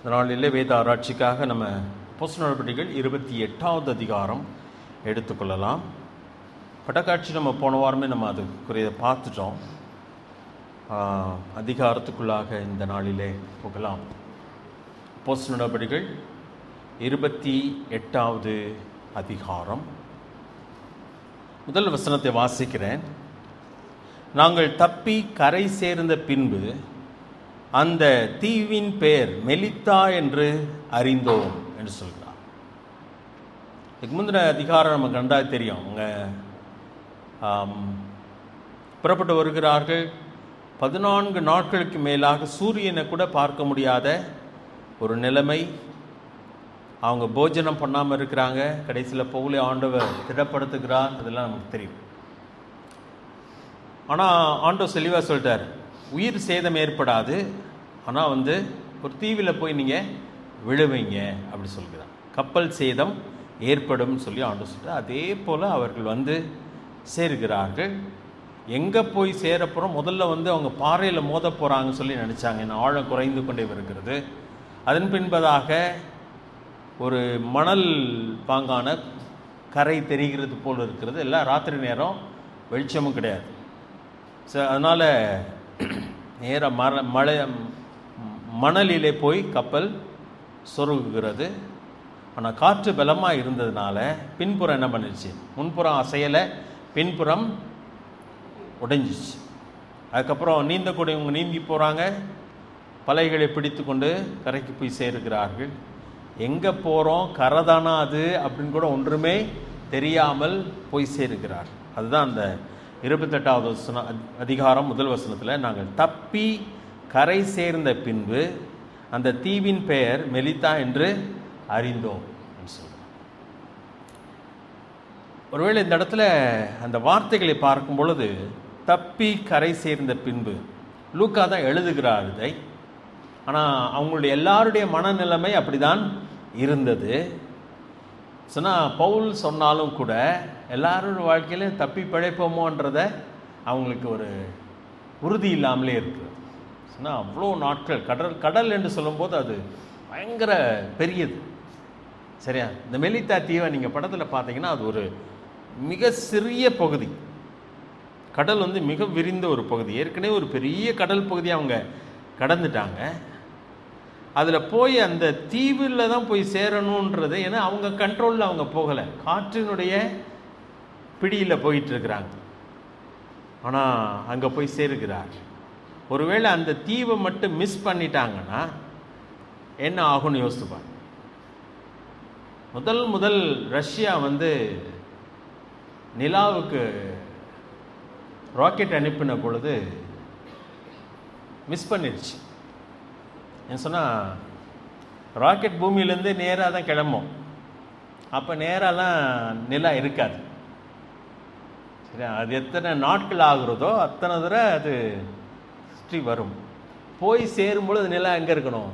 இந்த நாளிலே வேத ஆராய்ச்சிக்காக நம்ம அப்போஸ்தலர் நடவடிக்கைகள் 28வது அதிகாரம் எடுத்துக்கொள்ளலாம். படக்காட்சி நம்ம போன வாரமே நம்ம அதுக்குரிய பார்த்துட்டோம். அதிகாரத்துக்குள்ளாக இந்த நாளிலே போகலாம். அப்போஸ்தலர் நடவடிக்கைகள் 28வது அதிகாரம் முதல் வசனத்தை வாசிக்கிறேன். நாங்கள் தப்பி கரை சேர்ந்த பின்பு அந்த தீவின் பெயர் மெலித்தா என்று அறிந்தோம் என்று சொல்கிறார். இதுக்கு முந்தின அதிகாரம் நமக்கு நன்றாக தெரியும். அவங்க புறப்பட்டு வருகிறார்கள். 14 நாட்களுக்கு மேலாக சூரியனை கூட பார்க்க முடியாத ஒரு நிலைமை. அவங்க போஜனம் பண்ணாமல் இருக்கிறாங்க. கடைசியில் பவுலை ஆண்டவர் திடப்படுத்துகிறார். அதெல்லாம் நமக்கு தெரியும். ஆனால் ஆண்டவர் தெளிவாக சொல்லிட்டார், உயிர் சேதம் ஏற்படாது, ஆனால் ஒரு தீவில் போய் நீங்கள் விழுவீங்க அப்படி சொல்கிறார். கப்பல் சேதம் ஏற்படும் சொல்லி ஆண்டவர் சொல்லிட்டார். அதே போல் அவர்கள் சேர்கிறார்கள். எங்கே போய் சேரப்போகிறோம், முதல்ல அவங்க பாறையில் மோத போகிறாங்கன்னு சொல்லி நினச்சாங்க. ஏன்னா ஆழம் குறைந்து கொண்டே வருகிறது. அதன் பின்பதாக ஒரு மணல் பாங்கான கரை தெரிகிறது போல் இருக்கிறது. எல்லாம் ராத்திரி நேரம், வெளிச்சமும் கிடையாது. அதனால் நேராக மணலிலே போய் கப்பல் சொருகுகிறது. ஆனால் காற்று பலமாக இருந்ததுனால பின்புறம் என்ன பண்ணிடுச்சு, முன்புறம் அசையலை, பின்புறம் உடைஞ்சிச்சு. அதுக்கப்புறம் நீந்தக்கூடியவங்க நீந்தி போகிறாங்க. பலைகளை பிடித்து கொண்டு கரைக்கு போய் சேருகிறார்கள். எங்கே போகிறோம், கரை தானா அது அப்படின்னு கூட ஒன்றுமே தெரியாமல் போய் சேருகிறார். அதுதான் அந்த 28வது அதிகாரம் முதல் வசனத்தில், நாங்கள் தப்பி கரை சேர்ந்த பின்பு அந்த தீவின் பெயர் மெலித்தா என்று அறிந்தோம் சொல்கிறோம். ஒருவேளை இந்த இடத்துல அந்த வார்த்தைகளை பார்க்கும் பொழுது தப்பி கரை சேர்ந்த பின்பு லூக்கா தான் எழுதுகிறார் இதை. ஆனால் அவங்களுடைய எல்லாருடைய மனநிலைமை அப்படிதான் இருந்தது. சொன்னால் பவுல் சொன்னாலும் கூட எல்லாரோட வாழ்க்கையிலும் தப்பி பிழைப்போமோன்றத அவங்களுக்கு ஒரு உறுதி இல்லாமலே இருக்குது. சொன்னால் அவ்வளோ நாட்கள் கடல் என்று சொல்லும்போது அது பயங்கர பெரியது. சரியா? இந்த மெலித்தா தீவை நீங்கள் படத்தில் பார்த்தீங்கன்னா அது ஒரு மிக சிறிய பகுதி. கடல் மிக விரிந்த ஒரு பகுதி. ஏற்கனவே ஒரு பெரிய கடல் பகுதியை அவங்க கடந்துட்டாங்க. அதில் போய் அந்த தீவில் தான் போய் சேரணுன்றது, ஏன்னா அவங்க கண்ட்ரோலில் அவங்க போகலை, காற்றினுடைய பிடியில் போயிட்டுருக்கிறாங்க. ஆனால் அங்கே போய் சேருகிறார். ஒருவேளை அந்த தீவை மட்டும் மிஸ் பண்ணிட்டாங்கன்னா என்ன ஆகும்னு யோசிச்சுப்பாங்க. முதல் ரஷ்யா நிலாவுக்கு ராக்கெட் அனுப்பின பொழுது மிஸ் பண்ணிடுச்சு. என்ன சொன்னால், ராக்கெட் பூமியிலேருந்து நேராக தான் கிளம்பும். அப்போ நேராலாம் நிலா இருக்காது. சரி, அது எத்தனை நாட்கள் ஆகுறதோ அத்தனை தடவை அது சுற்றி வரும். போய் சேரும்பொழுது நிலா எங்கே இருக்கணும்,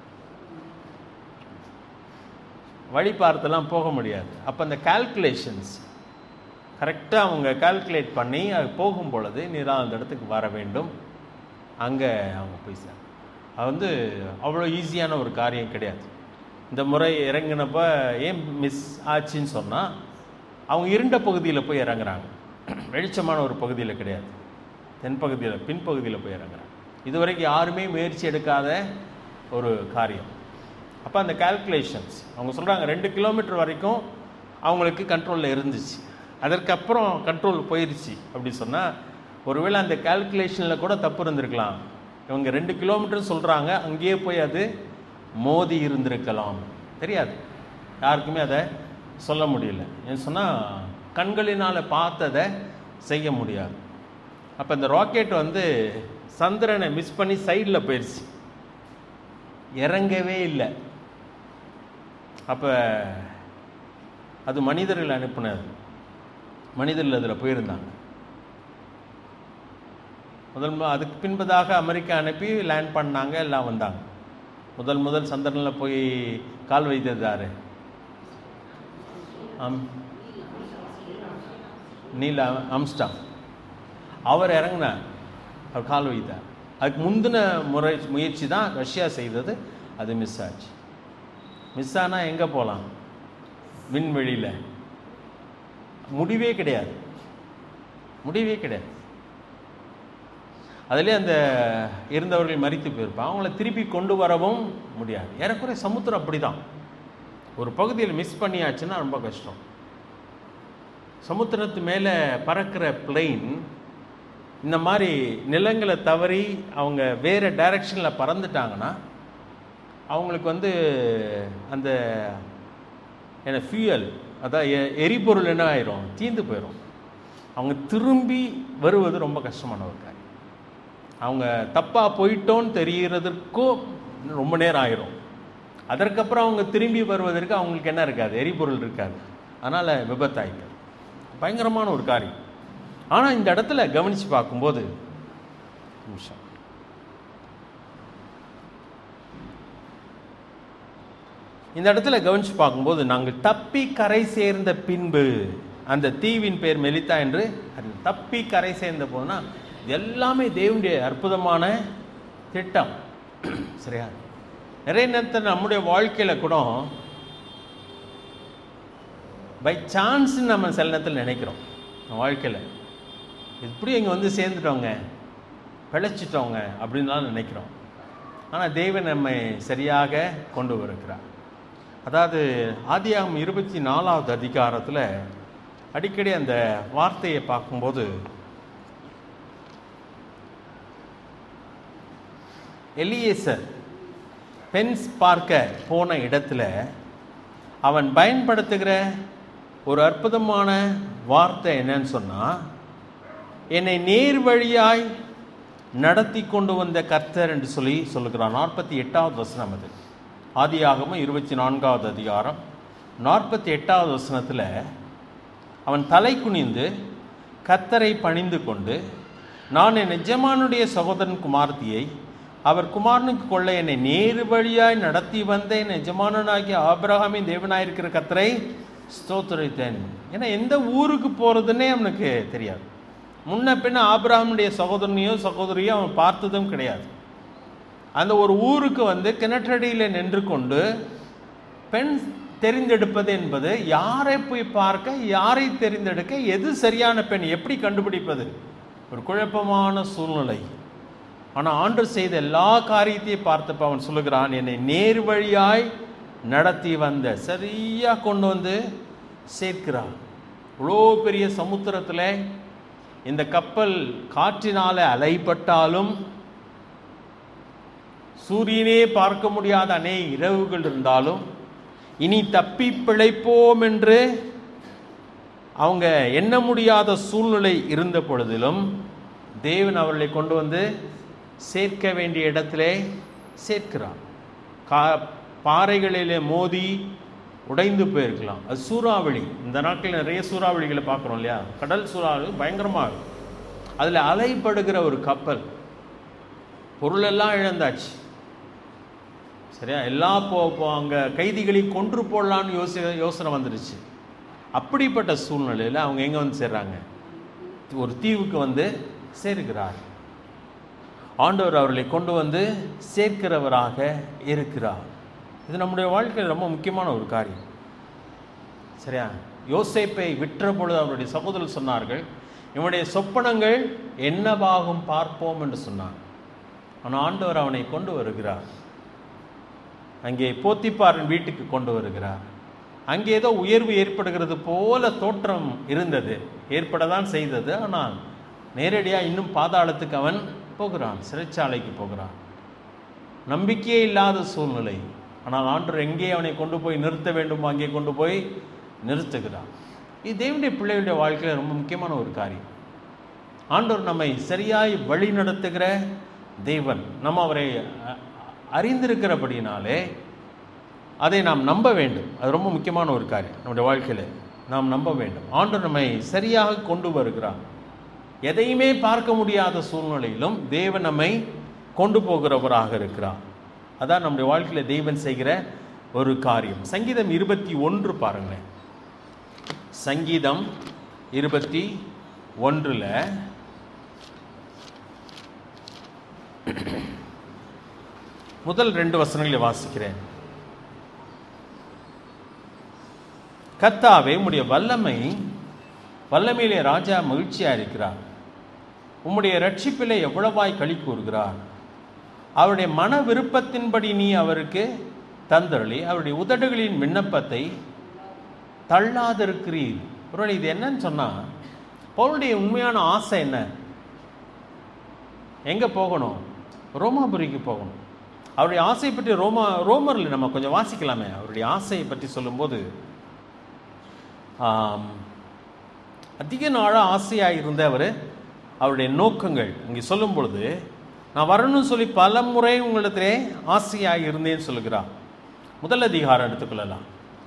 வழி பார்த்தெல்லாம் போக முடியாது. அப்போ அந்த கால்குலேஷன்ஸ் கரெக்டாக அவங்க கால்குலேட் பண்ணி அது போகும் பொழுது நிலா அந்த இடத்துக்கு வர வேண்டும். அங்கே அவங்க போய் சேரும். அது அவ்வளோ ஈஸியான ஒரு காரியம் கிடையாது. இந்த முறை இறங்கினப்ப ஏன் மிஸ் ஆச்சுன்னு சொன்னால், அவங்க இருண்ட பகுதியில் போய் இறங்குறாங்க. வெளிச்சமான ஒரு பகுதியில் கிடையாது, தென்பகுதியில் பின்பகுதியில் போய் இறங்குறாங்க. இதுவரைக்கும் யாருமே முயற்சி எடுக்காத ஒரு காரியம். அப்போ அந்த கால்குலேஷன்ஸ் அவங்க சொல்கிறாங்க 2 கிலோமீட்டர் வரைக்கும் அவங்களுக்கு கண்ட்ரோலில் இருந்துச்சு. அதற்கப்புறம் கண்ட்ரோல் போயிடுச்சு. அப்படி சொன்னால் ஒருவேளை அந்த கால்குலேஷனில் கூட தப்பு இருந்திருக்கலாம். இவங்க 2 கிலோமீட்டர் சொல்கிறாங்க, அங்கேயே போய் அது மோதி இருந்திருக்கலாம். தெரியாது, யாருக்குமே அதை சொல்ல முடியல. ஏன்னு சொன்னால் கண்களினால் பார்த்ததை செய்ய முடியாது. அப்போ இந்த ராக்கெட் சந்திரனை மிஸ் பண்ணி சைடில் போயிடுச்சு, இறங்கவே இல்லை. அப்போ அது மனிதர்கள் அனுப்பினது. மனிதர்கள் அதில் போயிருந்தாங்க. அதுக்கு பின்பதாக அமெரிக்கா அனுப்பி லேண்ட் பண்ணாங்க, எல்லாம் வந்தாங்க. முதல் சந்திரனில் போய் கால் வைத்தது யாரு? Neil Armstrong. அவர் இறங்கினார், அவர் கால் வைத்தார். அதுக்கு முந்தின முயற்சி தான் ரஷ்யா செய்தது. அது மிஸ் ஆச்சு. மிஸ் ஆனால் எங்கே போகலாம்? விண்வெளியில். முடிவே கிடையாது, முடிவே கிடையாது. அதிலே அந்த இருந்தவர்கள் மரித்து போயிருப்பாங்க. அவங்கள திருப்பி கொண்டு வரவும் முடியாது. ஏறக்குறைய சமுத்திரம் அப்படி தான். ஒரு பகுதியில் மிஸ் பண்ணியாச்சுன்னா ரொம்ப கஷ்டம். சமுத்திரத்து மேலே பறக்கிற பிளெயின் இந்த மாதிரி நிலங்களை தவறி அவங்க வேறு டைரக்ஷனில் பறந்துட்டாங்கன்னா அவங்களுக்கு அந்த என்ன ஃபியூயல், அதான் எரிபொருள் என்ன ஆயிரும், தீர்ந்து போயிடும். அவங்க திரும்பி வருவது ரொம்ப கஷ்டமான ஒரு காரியம். அவங்க தப்பாக போயிட்டோன்னு தெரிகிறதுக்கும் ரொம்ப நேரம் ஆயிரும். அதற்கப்புறம் அவங்க திரும்பி வருவதற்கு அவங்களுக்கு என்ன இருக்காது, எரிபொருள் இருக்காது. அதனால் விபத்தாயிக்காது. பயங்கரமான ஒரு காரியம். ஆனால் இந்த இடத்துல கவனித்து பார்க்கும்போது நிமிஷம், இந்த இடத்துல கவனித்து பார்க்கும்போது நாங்கள் தப்பி கரை சேர்ந்த பின்பு, அந்த தீவின் பேர் மெலித்தா என்று தப்பி கரை சேர்ந்த போதுனா எல்லாமே தேவனுடைய அற்புதமான திட்டம். சரியா? நிறைய நேரத்தில் நம்முடைய வாழ்க்கையில் கூட பை சான்ஸ் நம்ம சில நேரத்தில் நினைக்கிறோம். வாழ்க்கையில் இப்படி இங்கே சேர்ந்துட்டோங்க, பிழைச்சிட்டோங்க அப்படின்லாம் நினைக்கிறோம். ஆனால் தேவன் நம்மை சரியாக கொண்டு வருகிறார். அதாவது ஆதியாகமம் 24வது அதிகாரத்தில் அடிக்கடி அந்த வார்த்தையை பார்க்கும்போது எலியேசர் பென்ஸ் பார்க்க போன இடத்துல அவன் பயன்படுத்துகிற ஒரு அற்புதமான வார்த்தை என்னன்னு சொன்னால், என்னை நேர் வழியாய் நடத்தி கொண்டு வந்த கர்த்தர் என்று சொல்லுகிறான். 48வது வசனம். அது ஆதியாகமம் 24வது அதிகாரம் 48வது வசனத்தில் அவன் தலை குனிந்து கர்த்தரை பணிந்து கொண்டு, நான் என் எஜமானுடைய சகோதரன் குமார்த்தியை அவர் குமாரனுக்கு கொள்ள என்னை நேரு வழியாய் நடத்தி வந்த என் எஜமானனாகிய ஆபிரகாமின் தேவனாயிருக்கிற கர்த்தரை ஸ்தோத்திரித்தேன். ஏன்னா எந்த ஊருக்கு போகிறதுன்னே அவனுக்கு தெரியாது. முன்ன பின்ன ஆபிரகாமுடைய சகோதரனையோ சகோதரியோ அவன் பார்த்ததும் கிடையாது. அந்த ஒரு ஊருக்கு கிணற்றடியில் நின்று கொண்டு பெண் தெரிந்தெடுப்பது என்பது, யாரை போய் பார்க்க, யாரை தெரிந்தெடுக்க, எது சரியான பெண், எப்படி கண்டுபிடிப்பது, ஒரு குழப்பமான சூழ்நிலை. ஆனால் ஆண்டவர் செய்த எல்லா காரியத்தையும் பார்த்தப்ப அவன் சொல்லுகிறான், என்னை நேர் வழியாய் நடத்தி வந்த, சரியாக கொண்டு சேர்க்கிறான். இவ்வளோ பெரிய சமுத்திரத்தில் இந்த கப்பல் காற்றினால அலைப்பட்டாலும், சூரியனே பார்க்க முடியாத அநேக இரவுகள் இருந்தாலும், இனி தப்பி பிழைப்போம் என்று அவங்க எண்ண முடியாத சூழ்நிலை இருந்த பொழுதிலும் தேவன் அவர்களை கொண்டு சேர்க்க வேண்டிய இடத்திலே சேர்க்கிறார். பாறைகளிலே மோதி உடைந்து போயிருக்கலாம். அது சூறாவளி. இந்த நாட்களில் நிறைய சூறாவளிகளை பார்க்குறோம் இல்லையா? கடல் சூறாவளி பயங்கரமாக இருக்கும். அதில் அலைப்படுகிற ஒரு கப்பல், பொருளெல்லாம் இழந்தாச்சு. சரியா? எல்லாம் அங்கே கைதிகளை கொன்று போடலான்னு யோசனை வந்துடுச்சு. அப்படிப்பட்ட சூழ்நிலையில் அவங்க எங்கே சேர்றாங்க? ஒரு தீவுக்கு சேர்க்கிறார். ஆண்டவர் அவர்களை கொண்டு சேர்க்கிறவராக இருக்கிறார். இது நம்முடைய வாழ்க்கையில் ரொம்ப முக்கியமான ஒரு காரியம். சரியா? யோசேப்பை விற்ற பொழுது அவருடைய சகோதரர் சொன்னார்கள், இவனுடைய சொப்பனங்கள் என்னவாகும் பார்ப்போம் என்று சொன்னார். ஆனால் ஆண்டவர் அவனை கொண்டு வருகிறார். அங்கே போத்திப்பாரின் வீட்டுக்கு கொண்டு வருகிறார். அங்கே ஏதோ உயர்வு ஏற்படுகிறது போல தோற்றம் இருந்தது, ஏற்படத்தான் செய்தது. ஆனால் நேரடியாக இன்னும் பாதாளத்துக்கு அவன் போகிறான், சிறைச்சாலைக்கு போகிறான். நம்பிக்கையே இல்லாத சூழ்நிலை. ஆனால் ஆண்டவர் எங்கே அவனை கொண்டு போய் நிறுத்த வேண்டுமோ அங்கே கொண்டு போய் நிறுத்துகிறார். இது தேவனுடைய பிள்ளைகளுடைய வாழ்க்கையில் ரொம்ப முக்கியமான ஒரு காரியம். ஆண்டவர் நம்மை சரியாய் வழி நடத்துகிற தேவன். நம்ம அவரை அறிந்திருக்கிறபடினாலே அதை நாம் நம்ப வேண்டும். அது ரொம்ப முக்கியமான ஒரு காரியம். நம்முடைய வாழ்க்கையில் நாம் நம்ப வேண்டும். ஆண்டவர் நம்மை சரியாக கொண்டு வருகிறார். எதையுமே பார்க்க முடியாத சூழ்நிலையிலும் தேவன் நம்மை கொண்டு போகிறவராக இருக்கிறார். அதான் நம்முடைய வாழ்க்கையில் தேவன் செய்கிற ஒரு காரியம். சங்கீதம் 21 பாருங்களேன். சங்கீதம் 21 1 முதல் 2 வசனங்களை வாசிக்கிறேன். கர்த்தாவே, உம்முடைய வல்லமையிலே ராஜா மகிழ்ச்சியா இருக்கிறார். உம்முடைய ரட்சிப்பிலே எவ்வளவாய் களி கூறுகிறார். அவருடைய மன விருப்பத்தின்படி நீ அவருக்கு தந்தருளி அவருடைய உதடுகளின் விண்ணப்பத்தை தள்ளாதிருக்கிறீர். ஒருவேளை இது என்னன்னு சொன்னா, பவுலுடைய உண்மையான ஆசை என்ன? எங்க போகணும்? ரோமாபுரிக்கு போகணும். அவருடைய ஆசையை பற்றி ரோமரில் நம்ம கொஞ்சம் வாசிக்கலாமே. அவருடைய ஆசையை பற்றி சொல்லும்போது, அதிக நாளாக ஆசையாக இருந்த அவருடைய நோக்கங்கள் இங்கே சொல்லும் பொழுது, நான் வரணும்னு சொல்லி பல முறை உங்களிடத்திலே ஆசையாக இருந்தேன்னு சொல்லுகிறார். முதல் அதிகாரம் எடுத்துக்கொள்ளலாம்.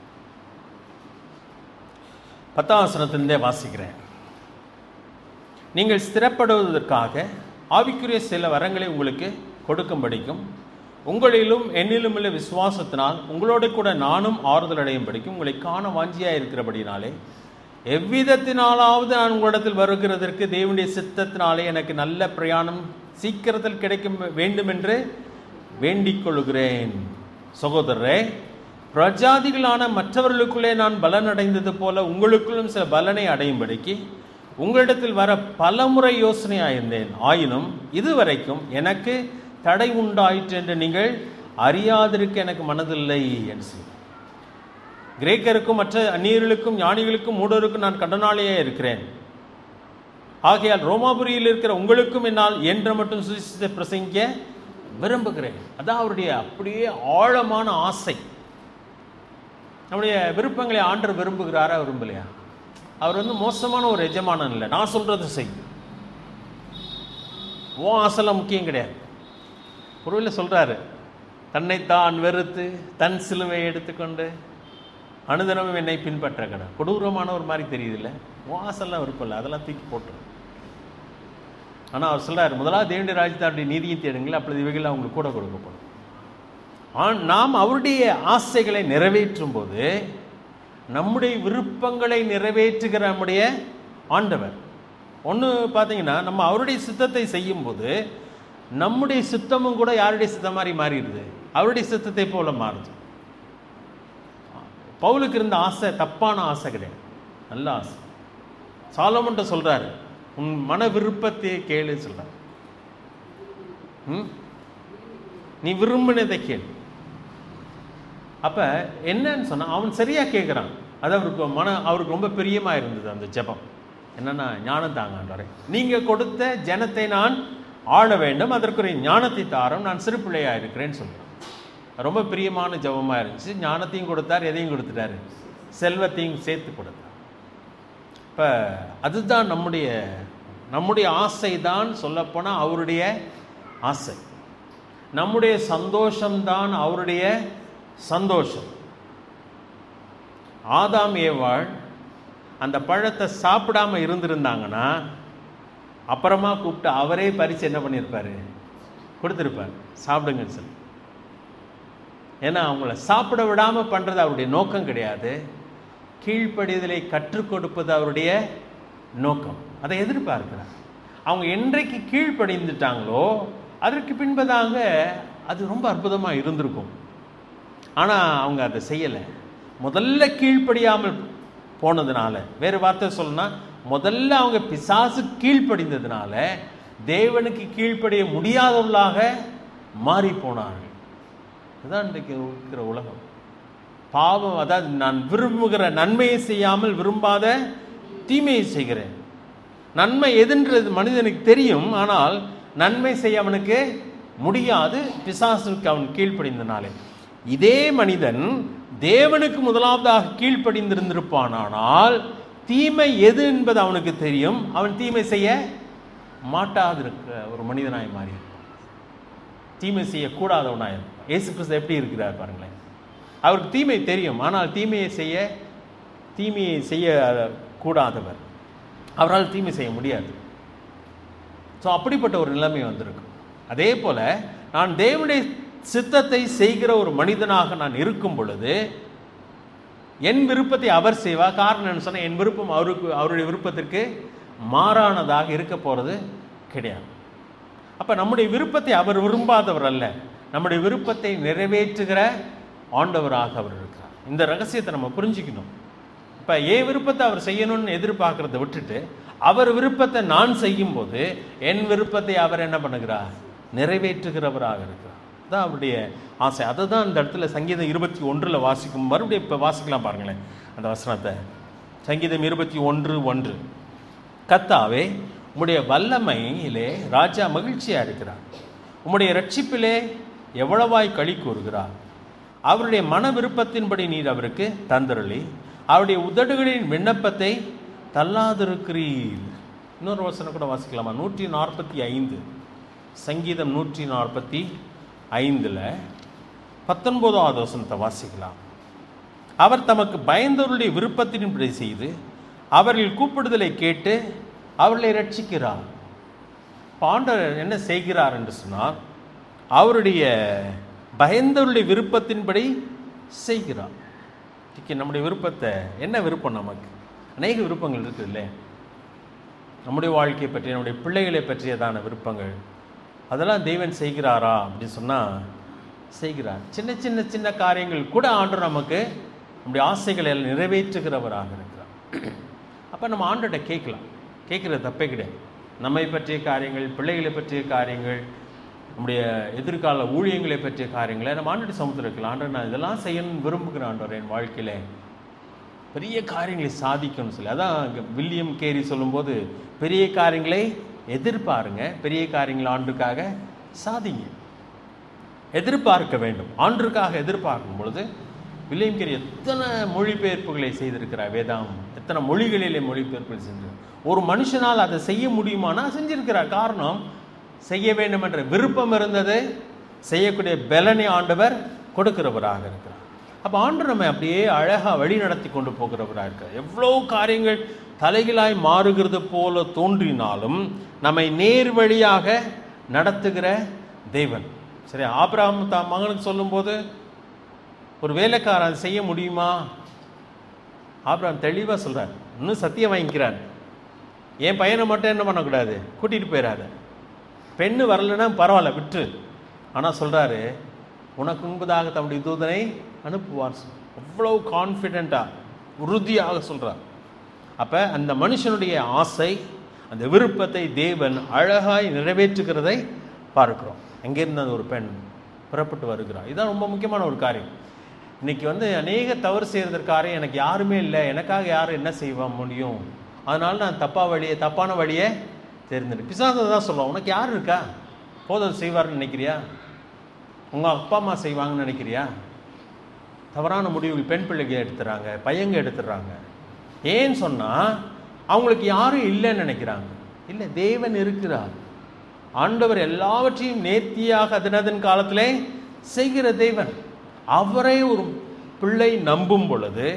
10ஆம் வசனத்திலிருந்தே வாசிக்கிறேன். நீங்கள் ஸ்திரப்படுவதற்காக ஆவிக்குரிய சில வரங்களை உங்களுக்கு கொடுக்கும்படிக்கும், உங்களிலும் என்னிலும் உள்ள விசுவாசத்தினால் உங்களோடு கூட நானும் ஆறுதல் அடையும் படிக்கும் உங்களை காண வாஞ்சியாக இருக்கிறபடினாலே, எவ்விதத்தினாலாவது நான் உங்களிடத்தில் வருகிறதற்கு தேவனுடைய சித்தத்தினாலே எனக்கு நல்ல பிரயாணம் சீக்கிரத்தில் கிடைக்கும் வேண்டும் என்று வேண்டிக் கொள்கிறேன். சகோதரரே, பிரஜாதிகளான மற்றவர்களுக்குள்ளே நான் பலன் அடைந்தது போல உங்களுக்குள்ளும் சில பலனை அடையும்படிக்கு உங்களிடத்தில் வர பலமுறை யோசனையாயிருந்தேன். ஆயினும் இதுவரைக்கும் எனக்கு தடை உண்டாயிற்று என்று நீங்கள் அறியாதிருக்க எனக்கு மனதில்லை என்று சொல்லி, கிரேக்கருக்கும் மற்ற அந்நியர்களுக்கும் ஞானிகளுக்கும் மூடருக்கும் நான் கடனாளியே இருக்கிறேன். ஆகையால் ரோமாபுரியில் இருக்கிற உங்களுக்கும் என்னால் என்ற மட்டும் சுவிசேஷத்தை பிரசங்கிக்க விரும்புகிறேன். அதான் அவருடைய அப்படியே ஆழமான ஆசை. நம்முடைய விருப்பங்களை ஆண்டவர் விரும்புகிறாரா விரும்பலையா? அவர் மோசமான ஒரு எஜமானன் இல்லை. நான் சொல்றது செய், ஓ ஆசைலாம் முக்கியம் கிடையாது. ஒருவேளை சொல்றாரு, தன்னைத்தான் வெறுத்து தன் சிலுவை எடுத்துக்கொண்டு அனுதினமும் என்னை பின்பற்ற கடை. கொடூரமான ஒரு மாதிரி தெரியுது இல்லை? வாசல்லாம் விருப்பம் இல்லை, அதெல்லாம் தூக்கி போட்டு. ஆனால் அவர் சொல்றாரு, முதலாவது தேவனுடைய ராஜ்யத்தை நீதியை தேடுங்கள், அப்பொழுது இவைகள் அவங்களுக்கு கூட கொடுக்கப்படும். நாம் அவருடைய ஆசைகளை நிறைவேற்றும் போது நம்முடைய விருப்பங்களை நிறைவேற்றுகிற நம்முடைய ஆண்டவர். ஒன்று பார்த்தீங்கன்னா, நம்ம அவருடைய சித்தத்தை செய்யும் போது நம்முடைய சித்தமும் கூட யாருடைய சித்தம் மாதிரி மாறிடுது, அவருடைய சித்தத்தை போல மாறுது. பவுலுக்கு இருந்த ஆசை தப்பான ஆசை கிடையாது, நல்ல ஆசை. சாலமன்ட்ட சொல்றாரு, உன் மன விருப்பத்தையே கேளு சொல்றாரு. நீ விரும்பினதை கேளு. அப்ப என்னன்னு சொன்னா, அவன் சரியா கேட்கிறான். அது அவருக்கு ரொம்ப பிரியமா இருந்தது அந்த ஜெபம். என்னன்னா, ஞானம் தாங்க, நீங்க கொடுத்த ஜனத்தை நான் ஆள வேண்டும், அதற்குரிய ஞானத்தை தாரம், நான் சிறு பிள்ளையா இருக்கிறேன்னு சொல்றான். ரொம்ப பிரியமான ஜெபமா இருந்துச்சு. ஞானத்தையும் கொடுத்தார், எதையும் கொடுத்துட்டாரு, செல்வத்தையும் சேர்த்து கொடுத்தார். இப்ப அதுதான் நம்முடைய ஆசை தான் சொல்லப்போனால் அவருடைய ஆசை. நம்முடைய சந்தோஷம்தான் அவருடைய சந்தோஷம். ஆதாம் ஏவாள் அந்த பழத்தை சாப்பிடாம இருந்திருந்தாங்கன்னா அப்புறமா கூப்பிட்டு அவரே பறிச்சு என்ன பண்ணியிருப்பாரு, கொடுத்துருப்பார், சாப்பிடுங்கன்னு சொல்லி. ஏன்னா அவங்கள சாப்பிட விடாம பண்றது அவருடைய நோக்கம் கிடையாது. கீழ்ப்படிதலை கற்றுக் கொடுப்பது அவருடைய நோக்கம். அதை எதிர்பார்க்கிறார். அவங்க என்றைக்கு கீழ்ப்படிந்துட்டாங்களோ அதற்கு பின்பதாக அது ரொம்ப அற்புதமா இருந்திருக்கும். ஆனா அவங்க அதை செய்யலை. முதல்ல கீழ்ப்படியாமல் போனதுனால, வேறு வார்த்தை சொல்லணும்னா, முதல்ல அவங்க பிசாசு கீழ்ப்படிந்ததுனால தேவனுக்கு கீழ்ப்படிய முடியாதவர்களாக மாறி போனார்கள். அதுதான் இன்றைக்கு இருக்கிற உலகம். பாவம், அதாவது நான் விரும்புகிற நன்மையை செய்யாமல் விரும்பாத தீமையை செய்கிறேன். நன்மை எதுன்றது மனிதனுக்கு தெரியும், ஆனால் நன்மை செய்ய அவனுக்கு முடியாது, பிசாசுக்கு அவன் கீழ்ப்படிந்தனாலே. இதே மனிதன் தேவனுக்கு முதலாவதாக கீழ்ப்படிந்திருந்திருப்பானால் தீமை எது என்பது அவனுக்கு தெரியும், அவன் தீமை செய்ய மாட்டாதிருக்க ஒரு மனிதனாய் மாறி இருப்பான். தீமை செய்யக்கூடாதவனாய் இருப்பான். இயேசு கிறிஸ்து எப்படி இருக்கிறார் பாருங்களேன். அவருக்கு தீமை தெரியும், ஆனால் தீமையை செய்ய கூடாதவர். அவரால் தீமை செய்ய முடியாது. ஸோ அப்படிப்பட்ட ஒரு நிலைமை வந்திருக்கும். அதே போல நான் தேவனுடைய சித்தத்தை செய்கிற ஒரு மனிதனாக நான் இருக்கும் பொழுது என் விருப்பத்தை அவர் செய்வார். காரணம் என்ன சொன்னால், என் விருப்பம் அவருடைய விருப்பத்திற்கு மாறானதாக இருக்க போகிறது கிடையாது. அப்போ நம்முடைய விருப்பத்தை அவர் விரும்பாதவர் அல்ல, நம்முடைய விருப்பத்தை நிறைவேற்றுகிற ஆண்டவராக அவர் இருக்கிறார். இந்த ரகசியத்தை நம்ம புரிஞ்சுக்கணும். இப்போ என் விருப்பத்தை அவர் செய்யணும்னு எதிர்பார்க்கறத விட்டுட்டு அவர் விருப்பத்தை நான் செய்யும்போது என் விருப்பத்தை அவர் என்ன பண்ணுகிறார்? நிறைவேற்றுகிறவராக இருக்கிறார். தான் அவருடைய ஆசை. அதை தான் இந்த இடத்துல சங்கீதம் 21 வாசிக்கும். மறுபடியும் இப்போ வாசிக்கலாம் பாருங்களேன் அந்த வசனத்தை. சங்கீதம் 21:1. கர்த்தாவே, உம்முடைய வல்லமையிலே ராஜா மகிழ்ச்சியா இருக்கிறார். உம்முடைய ரட்சிப்பிலே எவ்வளவாய் களி கூறுகிறார். அவருடைய மன விருப்பத்தின்படி நீர் அவருக்கு தந்தருளி அவருடைய உதடுகளின் விண்ணப்பத்தை தள்ளாதிருக்கிறீர். இன்னொரு வசனம் கூட வாசிக்கலாமா? 145 சங்கீதம் 145 19வது வசனத்தை வாசிக்கலாம். அவர் தமக்கு பயந்தவருடைய விருப்பத்தின்படி செய்து அவர்கள் கூப்பிடுதலை கேட்டு அவர்களை ரட்சிக்கிறார். ஆண்டவர் என்ன செய்கிறார் என்று சொன்னால் அவருடைய பயந்தவருடைய விருப்பத்தின்படி செய்கிறார். நம்முடைய விருப்பத்தை, என்ன விருப்பம்? நமக்கு அநேக விருப்பங்கள் இருக்குது இல்லை? நம்முடைய வாழ்க்கையை பற்றி, நம்முடைய பிள்ளைகளை பற்றியதான விருப்பங்கள், அதெல்லாம் தெய்வன் செய்கிறாரா அப்படின்னு சொன்னால் செய்கிறார். சின்ன சின்ன சின்ன காரியங்கள் கூட ஆண்டவர் நமக்கு நம்முடைய ஆசைகளை எல்லாம் நிறைவேற்றுகிறவராக இருக்கிறார். அப்போ நம்ம ஆண்டவர்கிட்ட கேட்கலாம். கேட்குறது தப்பே கிடையாது. நம்மை பற்றிய காரியங்கள், பிள்ளைகளை பற்றிய காரியங்கள், நம்முடைய எதிர்கால ஊழியங்களை பற்றிய காரியங்களை நம்ம ஆண்டவருடைய சமூகத்தில் இருக்கலாம். ஆண்டவர், நான் இதெல்லாம் செய்யணும்னு விரும்புகிறேன் ஆண்டவர், என் வாழ்க்கையில் பெரிய காரியங்களை சாதிக்கணும்னு சொல்லி. அதான் வில்லியம் கேரி சொல்லும்போது, பெரிய காரியங்களை எதிர்பாருங்க, பெரிய காரியங்களை ஆண்டுக்காக சாதிங்க. எதிர்பார்க்க வேண்டும். ஆண்டுக்காக எதிர்பார்க்கும் பொழுது வில்லியம் கேரி எத்தனை மொழிபெயர்ப்புகளை செய்திருக்கிறார். வேதாகம் எத்தனை மொழிகளிலே மொழிபெயர்ப்புகள் செஞ்சு ஒரு மனுஷனால் அதை செய்ய முடியுமானா செஞ்சிருக்கிறார். காரணம், செய்ய வேண்டும் என்ற விருப்பம் இருந்தது. செய்யக்கூடிய பலனை ஆண்டவர் கொடுக்கிறவராக இருக்கிறார். அப்போ ஆண்டவர் நம்ம அப்படியே அழகாக வழி நடத்தி கொண்டு போகிறவராக இருக்கிறார். எவ்வளோ காரியங்கள் தலைகளாய் மாறுகிறது போல தோன்றினாலும் நம்மை நேர் வழியாக நடத்துகிற தேவன். சரி, ஆபிரகாம் தான் மகனுக்கு சொல்லும்போது ஒரு வேலைக்காரன் செய்ய முடியுமா? ஆபிரகாம் தெளிவாக சொல்கிறார், இன்னும் சத்தியம் வாங்கிக்கிறார். என் பையனை மட்டும் என்ன பண்ணக்கூடாது, கூட்டிகிட்டு போயிடாத. பெண்ணு வரலைன்னா பரவாயில்ல, விட்டு. ஆனால் சொல்கிறாரு, உனக்கு முன்பதாக தம்முடைய தூதனை அனுப்புவார். அவ்வளோ கான்ஃபிடெண்ட்டாக, உறுதியாக சொல்கிறார். அப்போ அந்த மனுஷனுடைய ஆசை, அந்த விருப்பத்தை தேவன் அழகாய் நிறைவேற்றுகிறதை பார்க்கிறோம். எங்கேருந்து அந்த ஒரு பெண் புறப்பட்டு வருகிறார். இதுதான் ரொம்ப முக்கியமான ஒரு காரியம். இன்றைக்கி அநேக தவறு செய்கிறதற்காக எனக்கு யாருமே இல்லை, எனக்காக யாரும் என்ன செய்ய முடியும், அதனால நான் தப்பான வழியை தெரிஞ்சுட்டு பிசாசு தான் சொல்லுவோம். உனக்கு யார் இருக்கா? போதல் செய்வார்னு நினைக்கிறியா? உங்கள் அப்பா அம்மா செய்வாங்கன்னு நினைக்கிறியா? தவறான முடிவுகள் பெண் பிள்ளைங்க எடுத்துறாங்க, பையங்க எடுத்துடுறாங்க. ஏன்னு சொன்னால் அவங்களுக்கு யாரும் இல்லைன்னு நினைக்கிறாங்க. இல்லை, தேவன் இருக்கிறார். ஆண்டவர் எல்லாவற்றையும் நேர்த்தியாக அதனதன் காலத்திலே செய்கிற தேவன். அவரை ஒரு பிள்ளை நம்பும் பொழுது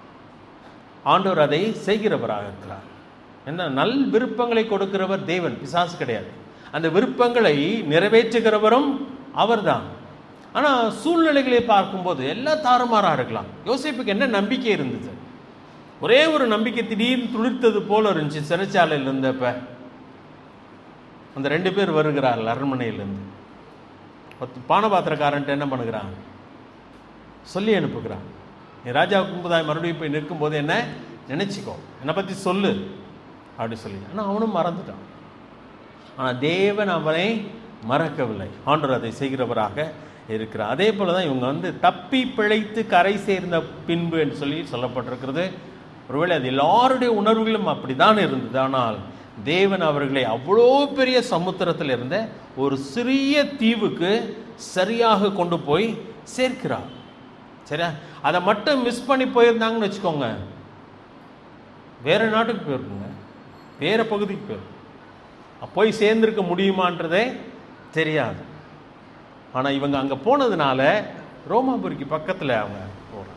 ஆண்டவர் அதை செய்கிறவராக இருக்கிறார். என்ன நல் விருப்பங்களை கொடுக்கிறவர் தேவன், பிசாசு கிடையாது. அந்த விருப்பங்களை நிறைவேற்றுகிறவரும் அவர்தான். ஆனால் சூழ்நிலைகளை பார்க்கும்போது எல்லாம் தாறுமாறாக இருக்கலாம். யோசேப்புக்கு என்ன நம்பிக்கை இருந்தது? ஒரே ஒரு நம்பிக்கை திடீர்னு துளிர்த்தது போல இருந்துச்சு. சிறைச்சாலையில் இருந்தப்ப அந்த 2 பேர் வருகிறார்கள் அரண்மனையிலேருந்து. பானபாத்திரக்காரன்ட்டு என்ன பண்ணுகிறான்? சொல்லி அனுப்புகிறான், நீ ராஜாவுக்கு முன்பதாய் மறுபடியும் போய் நிற்கும்போது என்ன நினச்சிக்கோ, என்னை பற்றி சொல்லு அப்படி சொல்லி. ஆனால் அவனும் மறந்துட்டான். ஆனால் தேவன் அவனை மறக்கவில்லை. ஆண்டவர் அதை செய்கிறவராக இருக்கிறார். அதே போல தான் இவங்க தப்பி பிழைத்து கரை சேர்ந்த பின்பு என்று சொல்லி சொல்லப்பட்டிருக்கிறது. ஒருவேளை அது எல்லாருடைய உணர்வுகளும் அப்படி தான் இருந்தது. ஆனால் தேவன் அவர்களை அவ்வளோ பெரிய சமுத்திரத்தில் இருந்த ஒரு சிறிய தீவுக்கு சரியாக கொண்டு போய் சேர்க்கிறார். சரியா? அதை மட்டும் மிஸ் பண்ணி போயிருந்தாங்கன்னு வச்சுக்கோங்க, வேற நாட்டுக்கு போயிருக்குங்க, வேற பகுதிக்கு போயிருக்கும், போய் சேர்ந்திருக்க முடியுமான்றதே தெரியாது. ஆனால் இவங்க அங்கே போனதுனால ரோமாபுரிக்கு பக்கத்தில் அவங்க போகிறாங்க,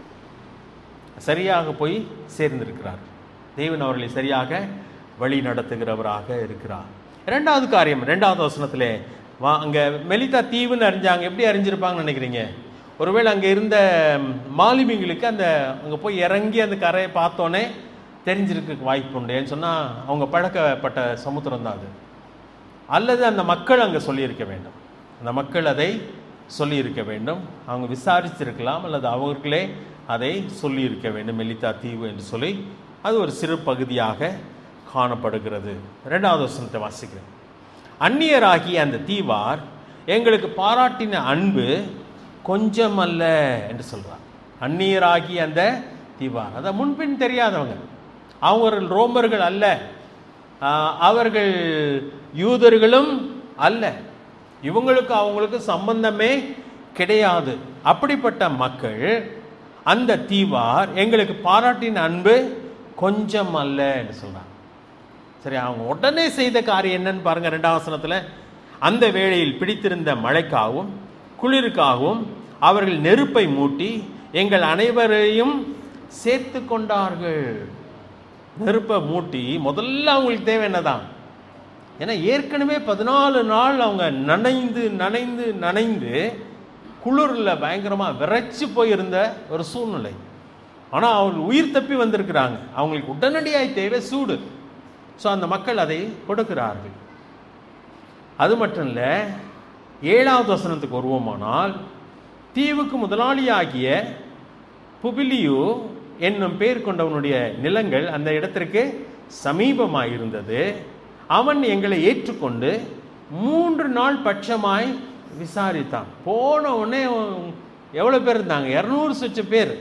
சரியாக போய் சேர்ந்திருக்கிறார். தேவன் அவர்களை சரியாக வழி நடத்துகிறவராக இருக்கிறார். 2வது காரியம், 2வது வசனத்திலே அங்கே மெலிதா தீவுன்னு அறிஞ்சாங்க. எப்படி அறிஞ்சிருப்பாங்கன்னு நினைக்கிறீங்க? ஒருவேளை அங்கே இருந்த மாலுமிங்களுக்கு அங்கே போய் இறங்கி அந்த கரையை பார்த்தோன்னே தெரிஞ்சிருக்க வாய்ப்பு உண்டு. ஏன்னு சொன்னால் அவங்க பழக்கப்பட்ட சமுத்திரம் தான் அது. அல்லது அந்த மக்கள் அங்கே சொல்லியிருக்க வேண்டும். அந்த மக்கள் அதை சொல்லியிருக்க வேண்டும். அவங்க விசாரிச்சிருக்கலாம் அல்லது அவர்களே அதை சொல்லியிருக்க வேண்டும், மெலித்தா தீவு என்று சொல்லி. அது ஒரு சிறு பகுதியாக காணப்படுகிறது. 2வது வசனத்தை வாசிக்கிறேன். அந்நியராகிய அந்த தீவார் எங்களுக்கு பாராட்டின அன்பு கொஞ்சம் அல்ல என்று சொல்றார். அந்நியராகிய அந்த தீவார், அதை முன்பின் தெரியாதவங்க, அவர்கள் ரோமர்கள் அல்ல, அவர்கள் யூதர்களும் அல்ல, இவங்களுக்கு அவங்களுக்கு சம்பந்தமே கிடையாது. அப்படிப்பட்ட மக்கள், அந்த தீவார் எங்களுக்கு பாராட்டின அன்பு கொஞ்சம் அல்ல என்று சொல்றாங்க. சரி, அவங்க உடனே செய்த காரியம் என்னன்னு பாருங்க. 2வது வசனத்துல, அந்த வேளையில் பிடித்திருந்த மழைக்காகவும் குளிருக்காகவும் அவர்கள் நெருப்பை மூட்டி எங்கள் அனைவரையும் சேர்த்து கொண்டார்கள். நெருப்பை மூட்டி, முதல்ல அவங்களுக்கு தேவை என்னதான், ஏன்னா ஏற்கனவே 14 நாள் அவங்க நனைந்து நனைந்து நனைந்து குளிரில் பயங்கரமாக விரைச்சி போயிருந்த ஒரு சூழ்நிலை. ஆனால் அவர்கள் உயிர் தப்பி வந்திருக்கிறாங்க. அவங்களுக்கு உடனடியாக தேவை சூடு. ஸோ அந்த மக்கள் அதை கொடுக்கிறார்கள். அது மட்டும் இல்லை, 7வது வசனத்துக்கு வருவோமானால், தீவுக்கு முதலாளியாகிய புபிலியு என்னும் பேர் கொண்டவனுடைய நிலங்கள் அந்த இடத்திற்கு சமீபமாய் இருந்தது. அவன் எங்களை ஏற்றுக்கொண்டு 3 நாள் பட்சமாய் விசாரித்தான். போன உடனே எவ்வளோ பேர் இருந்தாங்க? 200 சொச்ச பேர்,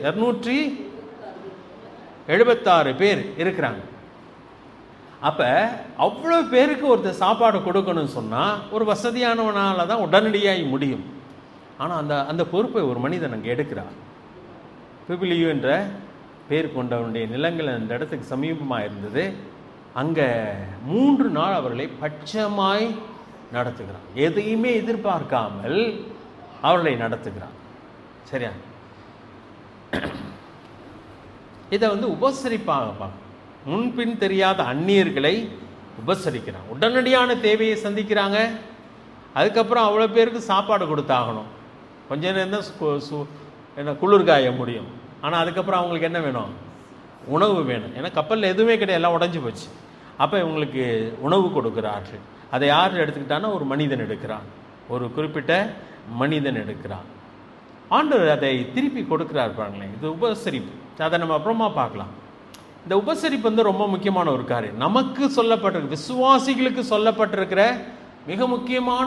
276 பேர் இருக்கிறாங்க. அப்போ அவ்வளோ பேருக்கு ஒருத்தர் சாப்பாடு கொடுக்கணும்னு சொன்னால் ஒரு வசதியானவனால தான் உடனடியாக முடியும். ஆனால் அந்த பொறுப்பை ஒரு மனிதன் அங்கே எடுக்கிறார். பிபிலியு என்ற பேர் கொண்டவனுடைய நிலங்கள் அந்த இடத்துக்கு சமீபமாக இருந்தது. அங்கே 3 நாள் அவர்களை பட்சமாய் நடத்துகிறான். எதையுமே எதிர்பார்க்காமல் அவர்களை நடத்துகிறான். சரியா? இதை உபசரிப்பாக பார்க்க, முன்பின் தெரியாத அந்நியர்களை உபசரிக்கிறான். உடனடியான தேவையை சந்திக்கிறாங்க. அதுக்கப்புறம் அவ்வளோ பேருக்கு சாப்பாடு கொடுத்தாகணும். கொஞ்ச நேரம் தான் என்ன குளிர்காய முடியும். ஆனால் அதுக்கப்புறம் அவங்களுக்கு என்ன வேணும்? உணவு வேணும். ஏன்னா கப்பலில் எதுவுமே கிடையாது, எல்லாம் உடஞ்சி போச்சு. அப்போ இவங்களுக்கு உணவு கொடுக்கிறார்கள். அதை யார் எடுத்துக்கிட்டான்னா ஒரு மனிதன் எடுக்கிறான், ஒரு குறிப்பிட்ட மனிதன் எடுக்கிறான். ஆண்டவர் அதை திருப்பி கொடுக்கிறார் பாருங்களேன். இது உபசரிப்பு. அதை நம்ம அப்புறமா பார்க்கலாம். இந்த உபசரிப்பு ரொம்ப முக்கியமான ஒரு காரியம். நமக்கு சொல்லப்பட்டிருக்கு, விசுவாசிகளுக்கு சொல்லப்பட்டிருக்கிற மிக முக்கியமான